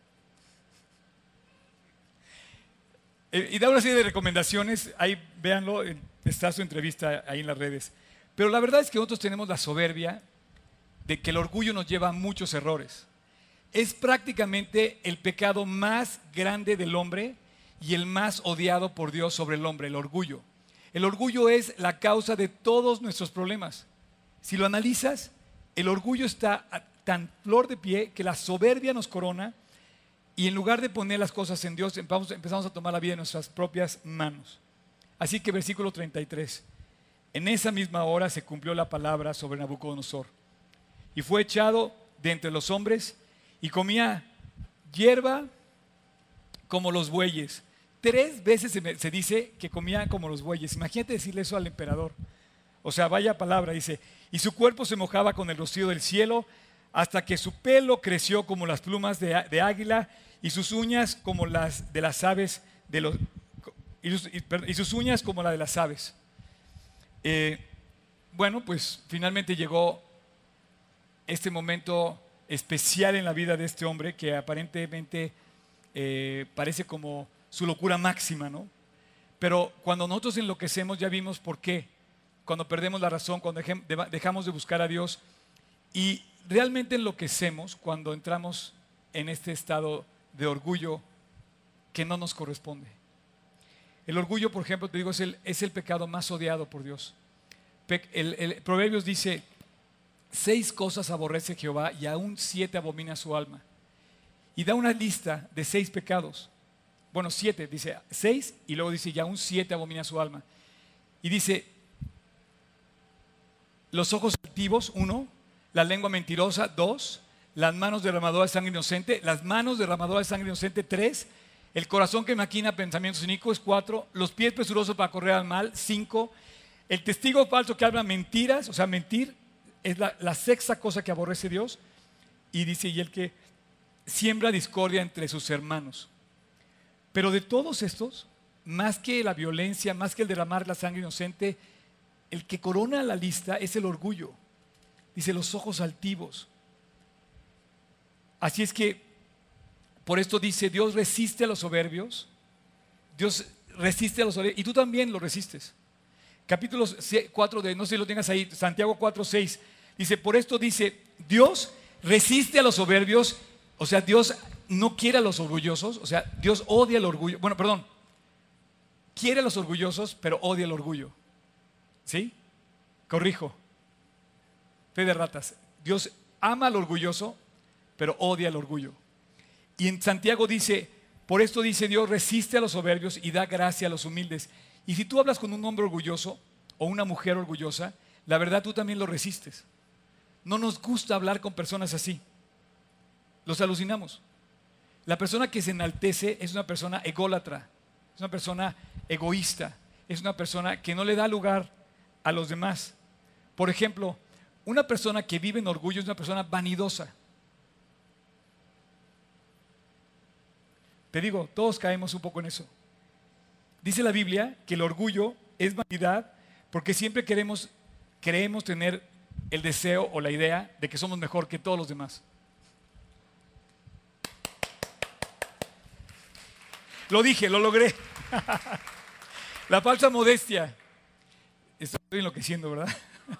Y da una serie de recomendaciones, ahí véanlo, está su entrevista ahí en las redes. Pero la verdad es que nosotros tenemos la soberbia de que el orgullo nos lleva a muchos errores. Es prácticamente el pecado más grande del hombre y el más odiado por Dios sobre el hombre, el orgullo. El orgullo es la causa de todos nuestros problemas. Si lo analizas, el orgullo está a tan flor de pie que la soberbia nos corona y en lugar de poner las cosas en Dios, empezamos a tomar la vida en nuestras propias manos. Así que versículo 33. En esa misma hora se cumplió la palabra sobre Nabucodonosor. Y fue echado de entre los hombres y comía hierba como los bueyes. 3 veces se dice que comía como los bueyes. Imagínate decirle eso al emperador. O sea, vaya palabra, dice. Y su cuerpo se mojaba con el rocío del cielo hasta que su pelo creció como las plumas de águila y sus uñas como las de las aves y sus uñas como la de las aves. Bueno, pues finalmente llegó este momento especial en la vida de este hombre que aparentemente parece como su locura máxima, ¿no? Pero cuando nosotros enloquecemos ya vimos por qué. Cuando perdemos la razón, cuando dejamos de buscar a Dios y realmente enloquecemos cuando entramos en este estado de orgullo que no nos corresponde. El orgullo, por ejemplo, te digo, es el pecado más odiado por Dios. El Proverbios dice, 6 cosas aborrece Jehová y aún 7 abomina su alma. Y da una lista de 6 pecados. Bueno, 7, dice 6 y luego dice, y aún 7 abomina su alma. Y dice, los ojos altivos, 1, la lengua mentirosa, 2, las manos derramadoras de sangre inocente, las manos derramadoras de sangre inocente, 3, el corazón que maquina pensamientos inicuos, 4, los pies presurosos para correr al mal, 5, el testigo falso que habla mentiras, o sea, mentir es la 6ª cosa que aborrece Dios. Y dice, y el que siembra discordia entre sus hermanos. Pero de todos estos, más que la violencia, más que el derramar la sangre inocente, el que corona la lista es el orgullo. Dice, los ojos altivos. Así es que, por esto dice, Dios resiste a los soberbios. Dios resiste a los soberbios. Y tú también lo resistes. Capítulo 4 de, no sé si lo tengas ahí, Santiago 4:6. Dice, por esto dice, Dios resiste a los soberbios. O sea, Dios no quiere a los orgullosos. O sea, Dios odia el orgullo. Bueno, perdón. Quiere a los orgullosos, pero odia el orgullo. ¿Sí? Corrijo. Fe de ratas. Dios ama al orgulloso, pero odia el orgullo. Y en Santiago dice, por esto dice Dios, resiste a los soberbios y da gracia a los humildes. Y si tú hablas con un hombre orgulloso o una mujer orgullosa, la verdad tú también lo resistes. No nos gusta hablar con personas así. Los alucinamos. La persona que se enaltece es una persona ególatra, es una persona egoísta, es una persona que no le da lugar a los demás. Por ejemplo, una persona que vive en orgullo es una persona vanidosa. Te digo, todos caemos un poco en eso. Dice la Biblia que el orgullo es vanidad porque siempre creemos tener el deseo o la idea de que somos mejor que todos los demás. Lo dije, lo logré. La falsa modestia. Estoy enloqueciendo, ¿verdad?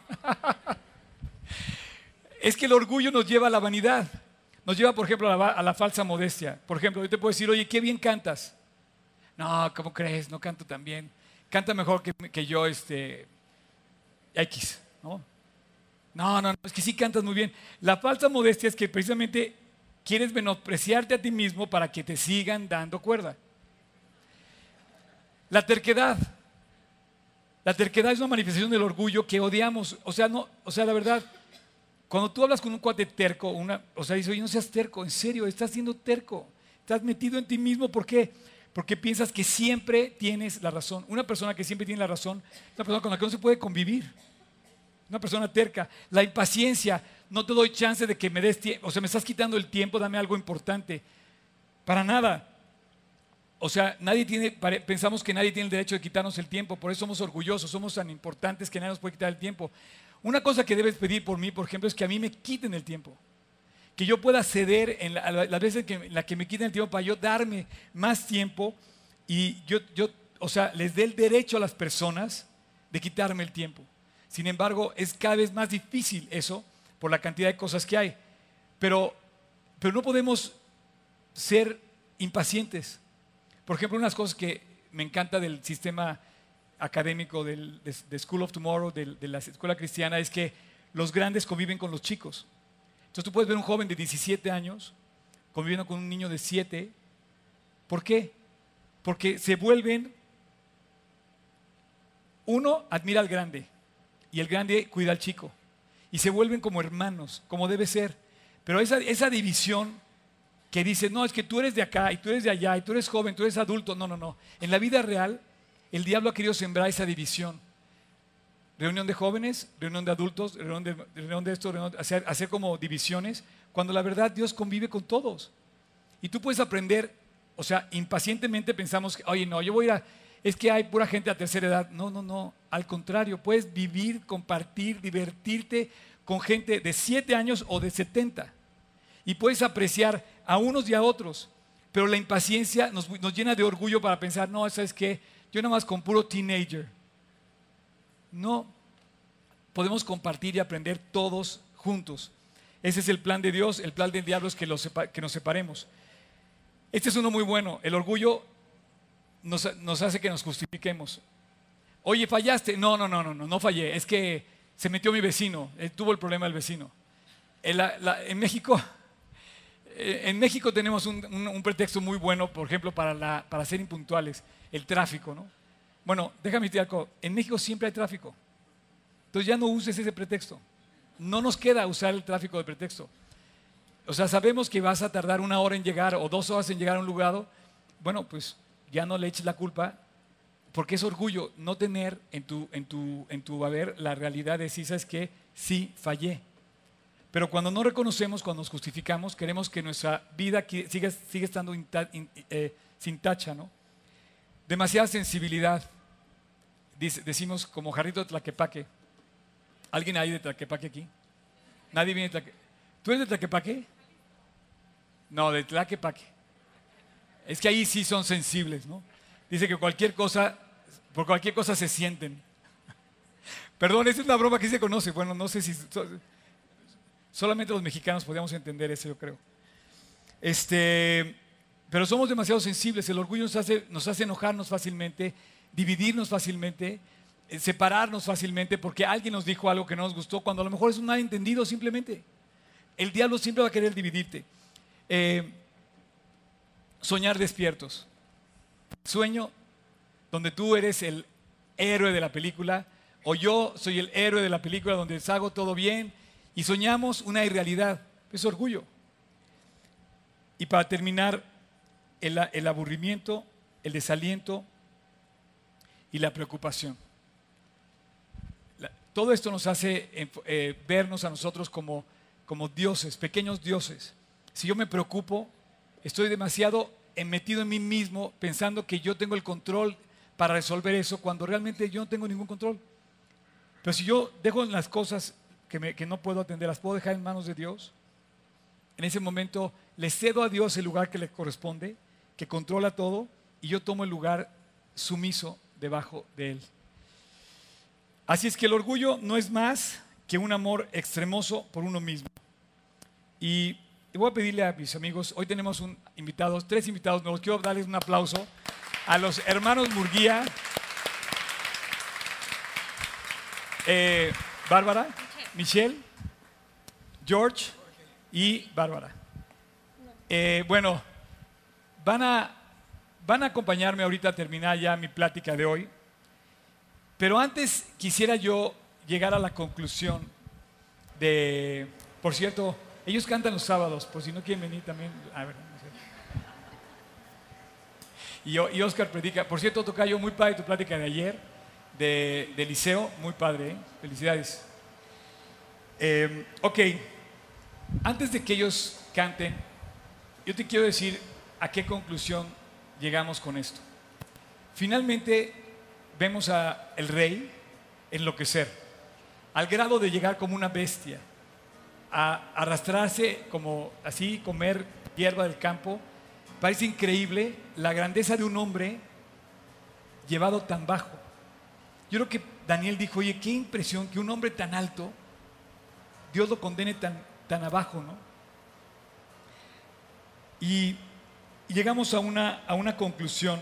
Es que el orgullo nos lleva a la vanidad. Nos lleva, por ejemplo, a la falsa modestia. Por ejemplo, yo te puedo decir, oye, qué bien cantas. No, ¿cómo crees? No canto tan bien. Canta mejor que yo, X, ¿no? No, no, no, es que sí cantas muy bien. La falsa modestia es que precisamente quieres menospreciarte a ti mismo para que te sigan dando cuerda. La terquedad. La terquedad es una manifestación del orgullo que odiamos. O sea, no, o sea, la verdad, cuando tú hablas con un cuate terco, o sea, dices, oye, no seas terco, en serio, estás siendo terco. Estás metido en ti mismo, ¿por qué? Porque piensas que siempre tienes la razón. Una persona que siempre tiene la razón es una persona con la que no se puede convivir. Una persona terca. La impaciencia, no te doy chance de que me des tiempo, o sea, me estás quitando el tiempo, dame algo importante. Para nada. O sea, pensamos que nadie tiene el derecho de quitarnos el tiempo, por eso somos orgullosos, somos tan importantes que nadie nos puede quitar el tiempo. Una cosa que debes pedir por mí, por ejemplo, es que a mí me quiten el tiempo. Que yo pueda ceder a las veces en las que me quiten el tiempo para yo darme más tiempo y o sea, les dé el derecho a las personas de quitarme el tiempo. Sin embargo, es cada vez más difícil eso por la cantidad de cosas que hay. Pero no podemos ser impacientes. Por ejemplo, unas cosas que me encanta del sistema académico de School of Tomorrow, de la escuela cristiana, es que los grandes conviven con los chicos. Entonces tú puedes ver un joven de 17 años conviviendo con un niño de 7. ¿Por qué? Porque se vuelven, uno admira al grande y el grande cuida al chico. Y se vuelven como hermanos, como debe ser. Pero esa división que dice, no, es que tú eres de acá y tú eres de allá y tú eres joven, tú eres adulto. No, no, no. En la vida real, el diablo ha querido sembrar esa división. Reunión de jóvenes, reunión de adultos, reunión de esto, hacer como divisiones, cuando la verdad Dios convive con todos. Y tú puedes aprender, o sea, impacientemente pensamos, oye, no, yo voy a ir es que hay pura gente a tercera edad. No, no, no. Al contrario, puedes vivir, compartir, divertirte con gente de 7 años o de 70. Y puedes apreciar a unos y a otros. Pero la impaciencia nos llena de orgullo para pensar, no, ¿sabes qué? Yo nada más con puro teenager. No, podemos compartir y aprender todos juntos. Ese es el plan de Dios. El plan del diablo es que nos separemos. Este es uno muy bueno. El orgullo nos hace que nos justifiquemos. Oye, fallaste. No fallé. Es que se metió mi vecino. Tuvo el problema el vecino. En México tenemos un pretexto muy bueno, por ejemplo, para ser impuntuales. El tráfico, ¿no? Bueno, déjame decirte algo. En México siempre hay tráfico. Entonces ya no uses ese pretexto. No nos queda usar el tráfico de pretexto. O sea, sabemos que vas a tardar 1 hora en llegar o 2 horas en llegar a un lugar. Bueno, pues ya no le eches la culpa, porque es orgullo no tener en tu haber la realidad de decir, ¿sabes qué? Sí, fallé. Pero cuando no reconocemos, cuando nos justificamos, queremos que nuestra vida siga estando sin tacha, ¿no? Demasiada sensibilidad. Decimos como jarrito de Tlaquepaque. ¿Alguien hay de Tlaquepaque aquí? Nadie viene de Tlaquepaque. ¿Tú eres de Tlaquepaque? No, de Tlaquepaque. Es que ahí sí son sensibles, ¿no? Dice que por cualquier cosa se sienten. Perdón, esa es una broma que se conoce. Bueno, no sé si solamente los mexicanos podríamos entender eso, yo creo. Pero somos demasiado sensibles. El orgullo nos hace enojarnos fácilmente, dividirnos fácilmente, separarnos fácilmente porque alguien nos dijo algo que no nos gustó, cuando a lo mejor es un malentendido simplemente. El diablo siempre va a querer dividirte. Soñar despiertos. Sueño donde tú eres el héroe de la película o yo soy el héroe de la película donde hago todo bien y soñamos una irrealidad. Es orgullo. Y para terminar, el aburrimiento, el desaliento y la preocupación. Todo esto nos hace vernos a nosotros como dioses, pequeños dioses. Si yo me preocupo, estoy demasiado metido en mí mismo pensando que yo tengo el control para resolver eso cuando realmente yo no tengo ningún control. Pero si yo dejo las cosas que no puedo atender, las puedo dejar en manos de Dios, en ese momento le cedo a Dios el lugar que le corresponde, que controla todo, y yo tomo el lugar sumiso debajo de Él. Así es que el orgullo no es más que un amor extremoso por uno mismo. Y voy a pedirle a mis amigos, hoy tenemos 3 invitados nuevos, quiero darles un aplauso a los hermanos Murguía. Bárbara, Michelle, George y Bárbara. Bueno, van a acompañarme ahorita a terminar ya mi plática de hoy. Pero antes quisiera yo llegar a la conclusión de... Por cierto, ellos cantan los sábados, por si no quieren venir también. A ver, no sé. Y Oscar predica. Por cierto, tocayo, muy padre tu plática de ayer, de liceo, muy padre, ¿eh? Felicidades. Ok, antes de que ellos canten, yo te quiero decir a qué conclusión llegamos con esto. Finalmente vemos a el rey enloquecer, al grado de llegar como una bestia, a arrastrarse como así, comer hierba del campo. Parece increíble la grandeza de un hombre llevado tan bajo. Yo creo que Daniel dijo, oye, qué impresión que un hombre tan alto, Dios lo condene tan abajo, ¿no? Y llegamos a una conclusión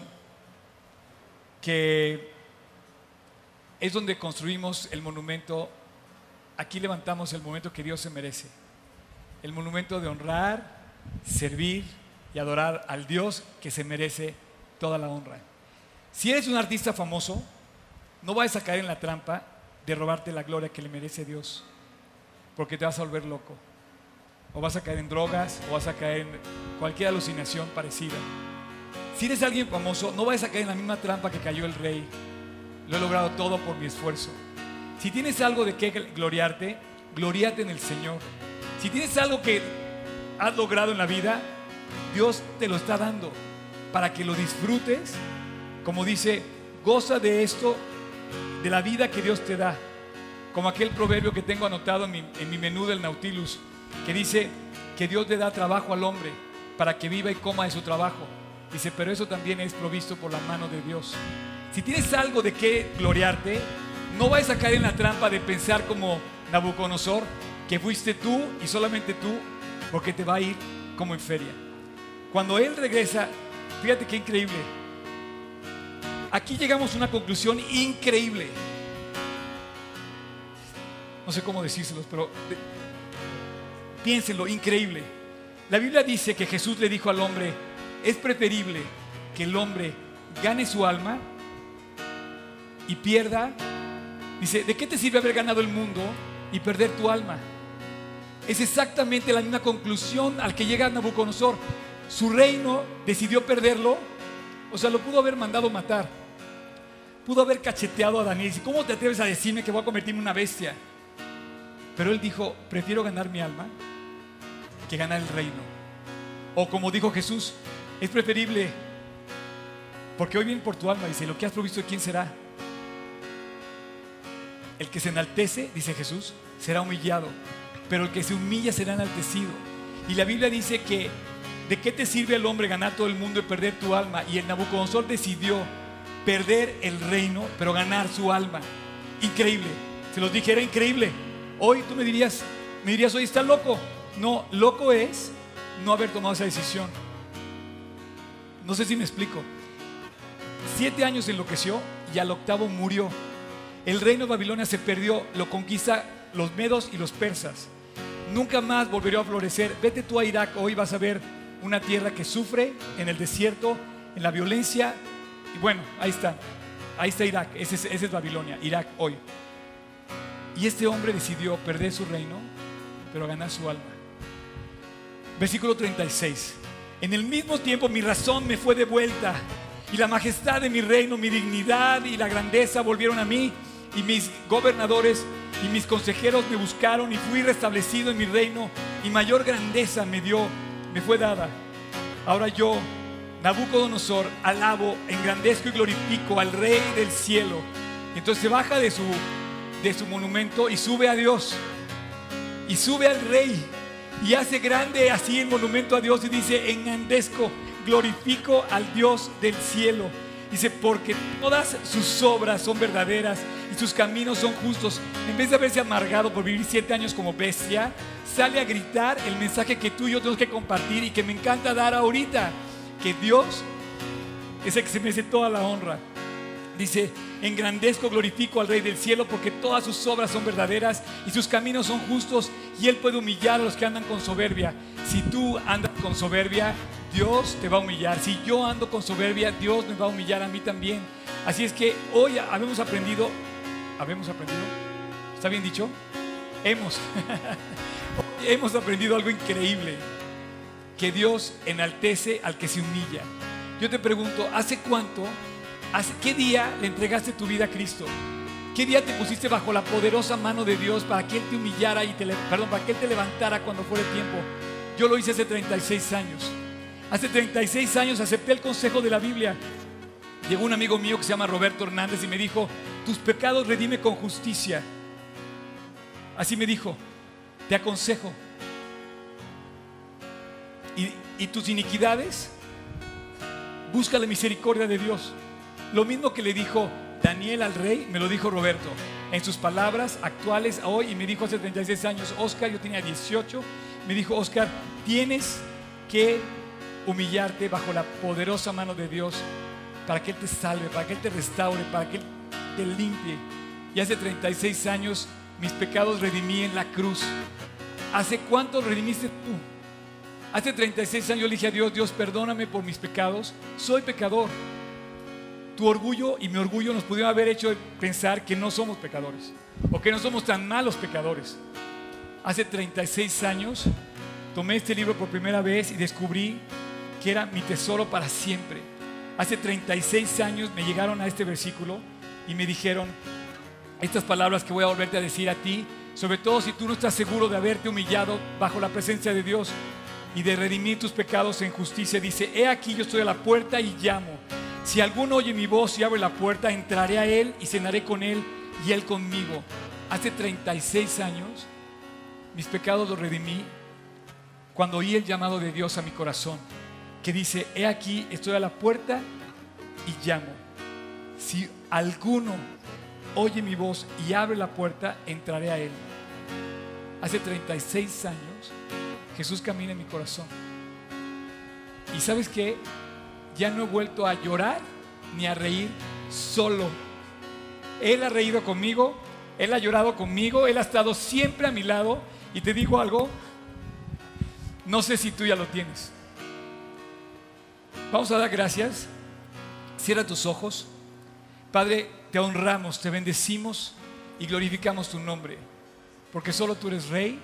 que es donde construimos el monumento. Aquí levantamos el monumento que Dios se merece, el monumento de honrar, servir y adorar al Dios que se merece toda la honra. Si eres un artista famoso, no vayas a caer en la trampa de robarte la gloria que le merece Dios, porque te vas a volver loco, o vas a caer en drogas, o vas a caer en cualquier alucinación parecida. Si eres alguien famoso, no vayas a caer en la misma trampa que cayó el rey. Lo he logrado todo por mi esfuerzo. Si tienes algo de qué gloriarte, gloríate en el Señor. Si tienes algo que has logrado en la vida, Dios te lo está dando para que lo disfrutes. Como dice, goza de esto, de la vida que Dios te da. Como aquel proverbio que tengo anotado en mi menú del Nautilus, que dice que Dios le da trabajo al hombre para que viva y coma de su trabajo. Dice, pero eso también es provisto por la mano de Dios. Si tienes algo de qué gloriarte, no vayas a caer en la trampa de pensar como Nabucodonosor, que fuiste tú y solamente tú, porque te va a ir como en feria. Cuando él regresa, fíjate qué increíble. Aquí llegamos a una conclusión increíble. No sé cómo decírselos, pero piénsenlo, increíble. La Biblia dice que Jesús le dijo al hombre, es preferible que el hombre gane su alma y pierda. Dice, ¿de qué te sirve haber ganado el mundo y perder tu alma? Es exactamente la misma conclusión al que llega Nabucodonosor. Su reino decidió perderlo. O sea, lo pudo haber mandado matar, pudo haber cacheteado a Daniel y decir, ¿cómo te atreves a decirme que voy a convertirme en una bestia? Pero él dijo, prefiero ganar mi alma que ganar el reino. O como dijo Jesús, es preferible, porque hoy viene por tu alma. Dice, lo que has provisto, ¿quién será? El que se enaltece, dice Jesús, será humillado, pero el que se humilla será enaltecido. Y la Biblia dice que ¿de qué te sirve al hombre ganar todo el mundo y perder tu alma? Y el Nabucodonosor decidió perder el reino, pero ganar su alma. Increíble. Se los dije, era increíble. Hoy tú me dirías, oye, está loco. No, loco es no haber tomado esa decisión. No sé si me explico. 7 años enloqueció y al 8º murió. El reino de Babilonia se perdió, lo conquista los medos y los persas. Nunca más volvió a florecer. Vete tú a Irak, hoy vas a ver una tierra que sufre en el desierto, en la violencia. Y bueno, ahí está Irak, ese es Babilonia, Irak hoy. Y este hombre decidió perder su reino, pero ganar su alma. Versículo 36. En el mismo tiempo mi razón me fue devuelta, y la majestad de mi reino, mi dignidad y la grandeza volvieron a mí, y mis gobernadores y mis consejeros me buscaron, y fui restablecido en mi reino, y mayor grandeza me fue dada. Ahora yo, Nabucodonosor, alabo, engrandezco y glorifico al Rey del cielo. Entonces se baja de su monumento y sube a Dios, y sube al Rey, y hace grande así el monumento a Dios, y dice, engrandezco, glorifico al Dios del cielo. Dice, porque todas sus obras son verdaderas y sus caminos son justos. En vez de haberse amargado por vivir 7 años como bestia, sale a gritar el mensaje que tú y yo tenemos que compartir y que me encanta dar ahorita, que Dios es el que se merece toda la honra. Dice, engrandezco, glorifico al Rey del cielo, porque todas sus obras son verdaderas y sus caminos son justos, y Él puede humillar a los que andan con soberbia. Si tú andas con soberbia, Dios te va a humillar. Si yo ando con soberbia, Dios me va a humillar a mí también. Así es que hoy habemos aprendido, ¿está bien dicho? Hemos aprendido algo increíble, que Dios enaltece al que se humilla. Yo te pregunto, ¿qué día le entregaste tu vida a Cristo? ¿Qué día te pusiste bajo la poderosa mano de Dios para que Él te humillara para que Él te levantara cuando fuera el tiempo? Yo lo hice hace 36 años. Hace 36 años acepté el consejo de la Biblia. Llegó un amigo mío que se llama Roberto Hernández y me dijo, tus pecados redime con justicia. Así me dijo, te aconsejo. Y tus iniquidades, busca la misericordia de Dios. Lo mismo que le dijo Daniel al rey, me lo dijo Roberto, en sus palabras actuales hoy, y me dijo hace 36 años, Oscar, yo tenía 18, me dijo, Oscar, tienes que humillarte bajo la poderosa mano de Dios para que Él te salve, para que Él te restaure, para que Él te limpie. Y hace 36 años mis pecados redimí en la cruz. ¿Hace cuánto redimiste tú? Hace 36 años le dije a Dios, Dios, perdóname por mis pecados, soy pecador. Tu orgullo y mi orgullo nos pudieron haber hecho pensar que no somos pecadores o que no somos tan malos pecadores. Hace 36 años tomé este libro por primera vez y descubrí que era mi tesoro para siempre. Hace 36 años me llegaron a este versículo y me dijeron estas palabras que voy a volverte a decir a ti, sobre todo si tú no estás seguro de haberte humillado bajo la presencia de Dios y de redimir tus pecados en justicia. Dice, he aquí yo estoy a la puerta y llamo. Si alguno oye mi voz y abre la puerta, entraré a él y cenaré con él y él conmigo. Hace 36 años mis pecados los redimí cuando oí el llamado de Dios a mi corazón, que dice, he aquí estoy a la puerta y llamo. Si alguno oye mi voz y abre la puerta, entraré a él. Hace 36 años Jesús camina en mi corazón. ¿Y sabes qué? Ya no he vuelto a llorar ni a reír solo. Él ha reído conmigo, Él ha llorado conmigo, Él ha estado siempre a mi lado. Y te digo algo, no sé si tú ya lo tienes. Vamos a dar gracias. Cierra tus ojos. Padre, te honramos, te bendecimos y glorificamos tu nombre, porque solo tú eres Rey.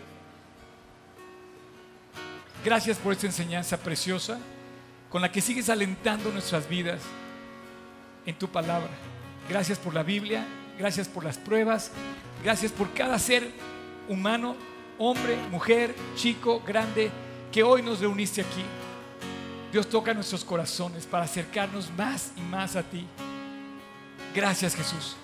Gracias por esta enseñanza preciosa con la que sigues alentando nuestras vidas en tu palabra. Gracias por la Biblia, gracias por las pruebas, gracias por cada ser humano, hombre, mujer, chico, grande, que hoy nos reuniste aquí. Dios, toca nuestros corazones para acercarnos más y más a ti. Gracias, Jesús.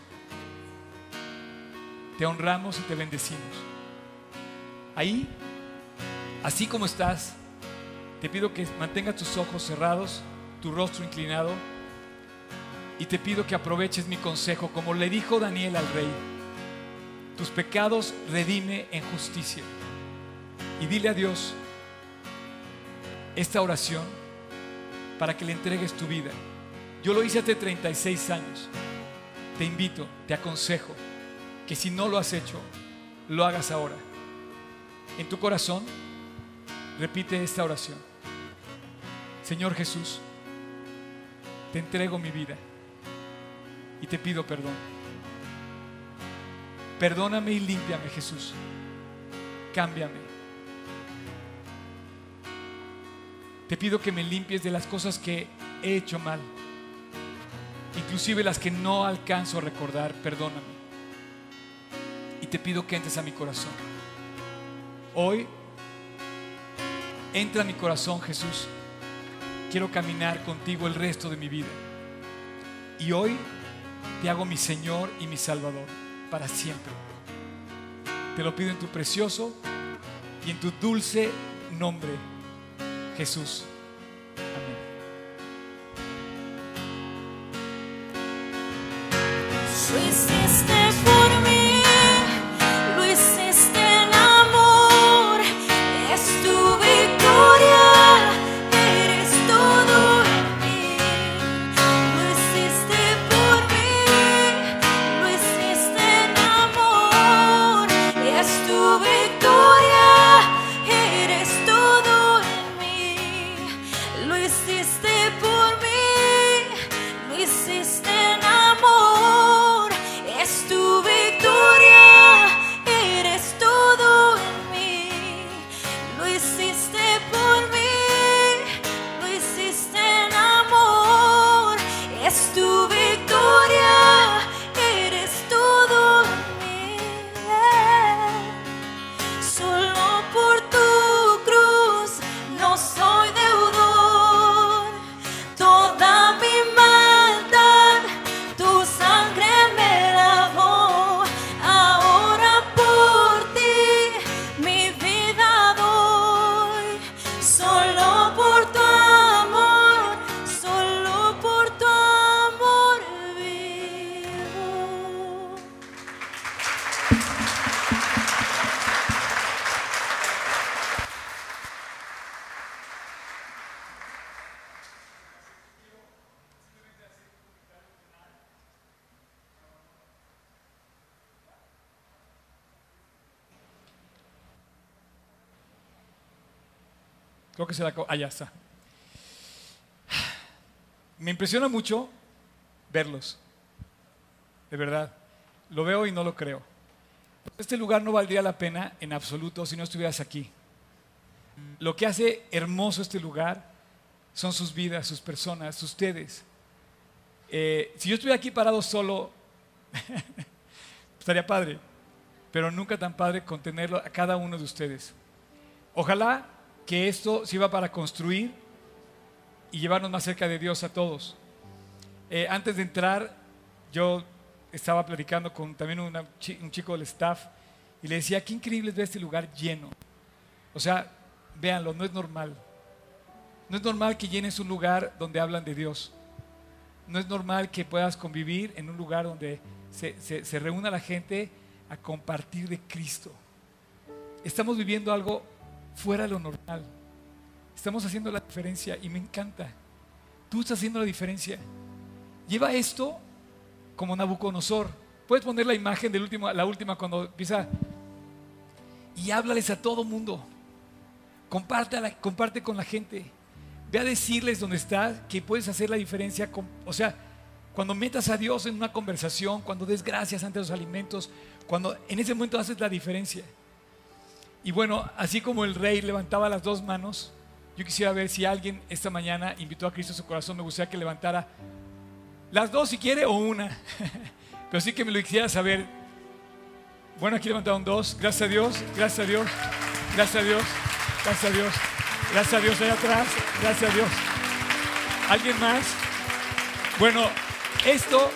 Te honramos y te bendecimos. Ahí, así como estás, te pido que mantengas tus ojos cerrados, tu rostro inclinado, y te pido que aproveches mi consejo, como le dijo Daniel al rey. Tus pecados redime en justicia. Y dile a Dios esta oración para que le entregues tu vida. Yo lo hice hace 36 años. Te invito, te aconsejo que si no lo has hecho, lo hagas ahora. En tu corazón, repite esta oración. Señor Jesús, te entrego mi vida y te pido perdón. Perdóname y límpiame, Jesús. Cámbiame. Te pido que me limpies de las cosas que he hecho mal, inclusive las que no alcanzo a recordar. Perdóname. Y te pido que entres a mi corazón. Hoy, entra a mi corazón, Jesús. Quiero caminar contigo el resto de mi vida. Y hoy te hago mi Señor y mi Salvador para siempre. Te lo pido en tu precioso y en tu dulce nombre, Jesús. Amén. Lo hiciste por mí, lo hiciste en amor, es tu victoria, eres todo en mí. Lo hiciste por mí, hiciste por mí, lo hiciste en amor. Es tu victoria, eres todo en mí. Lo hiciste por mí, lo hiciste en amor. Es tu victoria, eres todo en mí. Solo por tu cruz no soy deudor. Toda mi maldad tu sangre me lavó. Ahora por ti mi vida doy. Solo por tu amor, solo por tu amor vivo. Creo que se la... ya está. Me impresiona mucho verlos. De verdad. Lo veo y no lo creo. Este lugar no valdría la pena en absoluto si no estuvieras aquí. Lo que hace hermoso este lugar son sus vidas, sus personas, ustedes. Si yo estuviera aquí parado solo, estaría padre. Pero nunca tan padre contenerlo a cada uno de ustedes. Ojalá que esto sirva para construir y llevarnos más cerca de Dios a todos. Antes de entrar, yo estaba platicando con también un chico del staff y le decía, qué increíble es ver este lugar lleno. O sea, véanlo, no es normal. No es normal que llenes un lugar donde hablan de Dios. No es normal que puedas convivir en un lugar donde se reúna la gente a compartir de Cristo. Estamos viviendo algo fuera de lo normal. Estamos haciendo la diferencia y me encanta. Tú estás haciendo la diferencia. Lleva esto como Nabucodonosor. Puedes poner la imagen del la última cuando empieza y háblales a todo mundo. Comparte con la gente. Ve a decirles dónde estás que puedes hacer la diferencia. O sea, cuando metas a Dios en una conversación, cuando des gracias ante los alimentos, cuando en ese momento haces la diferencia. Y bueno, así como el rey levantaba las dos manos, yo quisiera ver si alguien esta mañana invitó a Cristo a su corazón. Me gustaría que levantara las dos si quiere o una. Pero sí que me lo quisiera saber. Bueno, aquí levantaron dos. Gracias a Dios, gracias a Dios, gracias a Dios, gracias a Dios, gracias a Dios allá atrás, gracias a Dios. ¿Alguien más? Bueno, esto...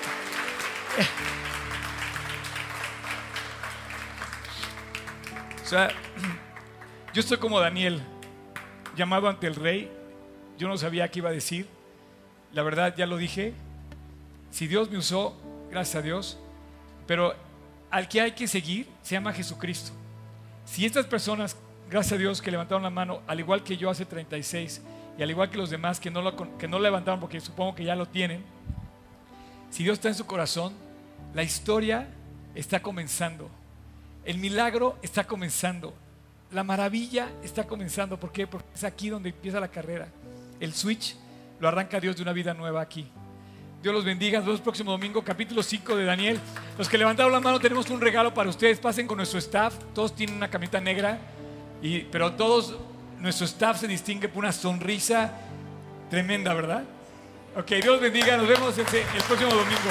O sea, yo estoy como Daniel, llamado ante el rey. Yo no sabía qué iba a decir. La verdad, ya lo dije. Si Dios me usó, gracias a Dios. Pero al que hay que seguir se llama Jesucristo. Si estas personas, gracias a Dios, que levantaron la mano, al igual que yo hace 36, y al igual que los demás que no lo levantaron porque supongo que ya lo tienen, si Dios está en su corazón, la historia está comenzando. El milagro está comenzando. La maravilla está comenzando. ¿Por qué? Porque es aquí donde empieza la carrera. El switch lo arranca Dios de una vida nueva aquí. Dios los bendiga. Nos vemos el próximo domingo, capítulo 5 de Daniel. Los que levantaron la mano, tenemos un regalo para ustedes. Pasen con nuestro staff. Todos tienen una camita negra, pero todos, nuestro staff se distingue por una sonrisa tremenda, ¿verdad? Ok, Dios los bendiga. Nos vemos el próximo domingo.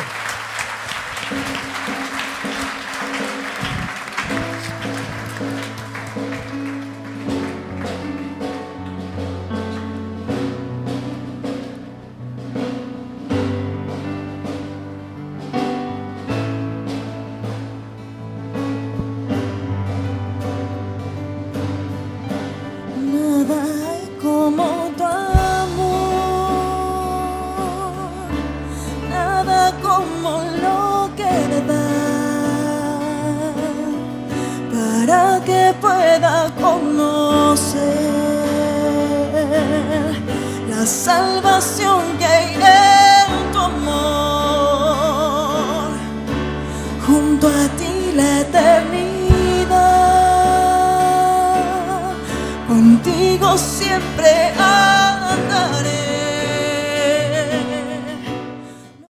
Nada hay como tu amor, nada como lo que da, para que pueda conocer la salvación que hay en tu amor. Junto a ti la eternidad, contigo siempre hay.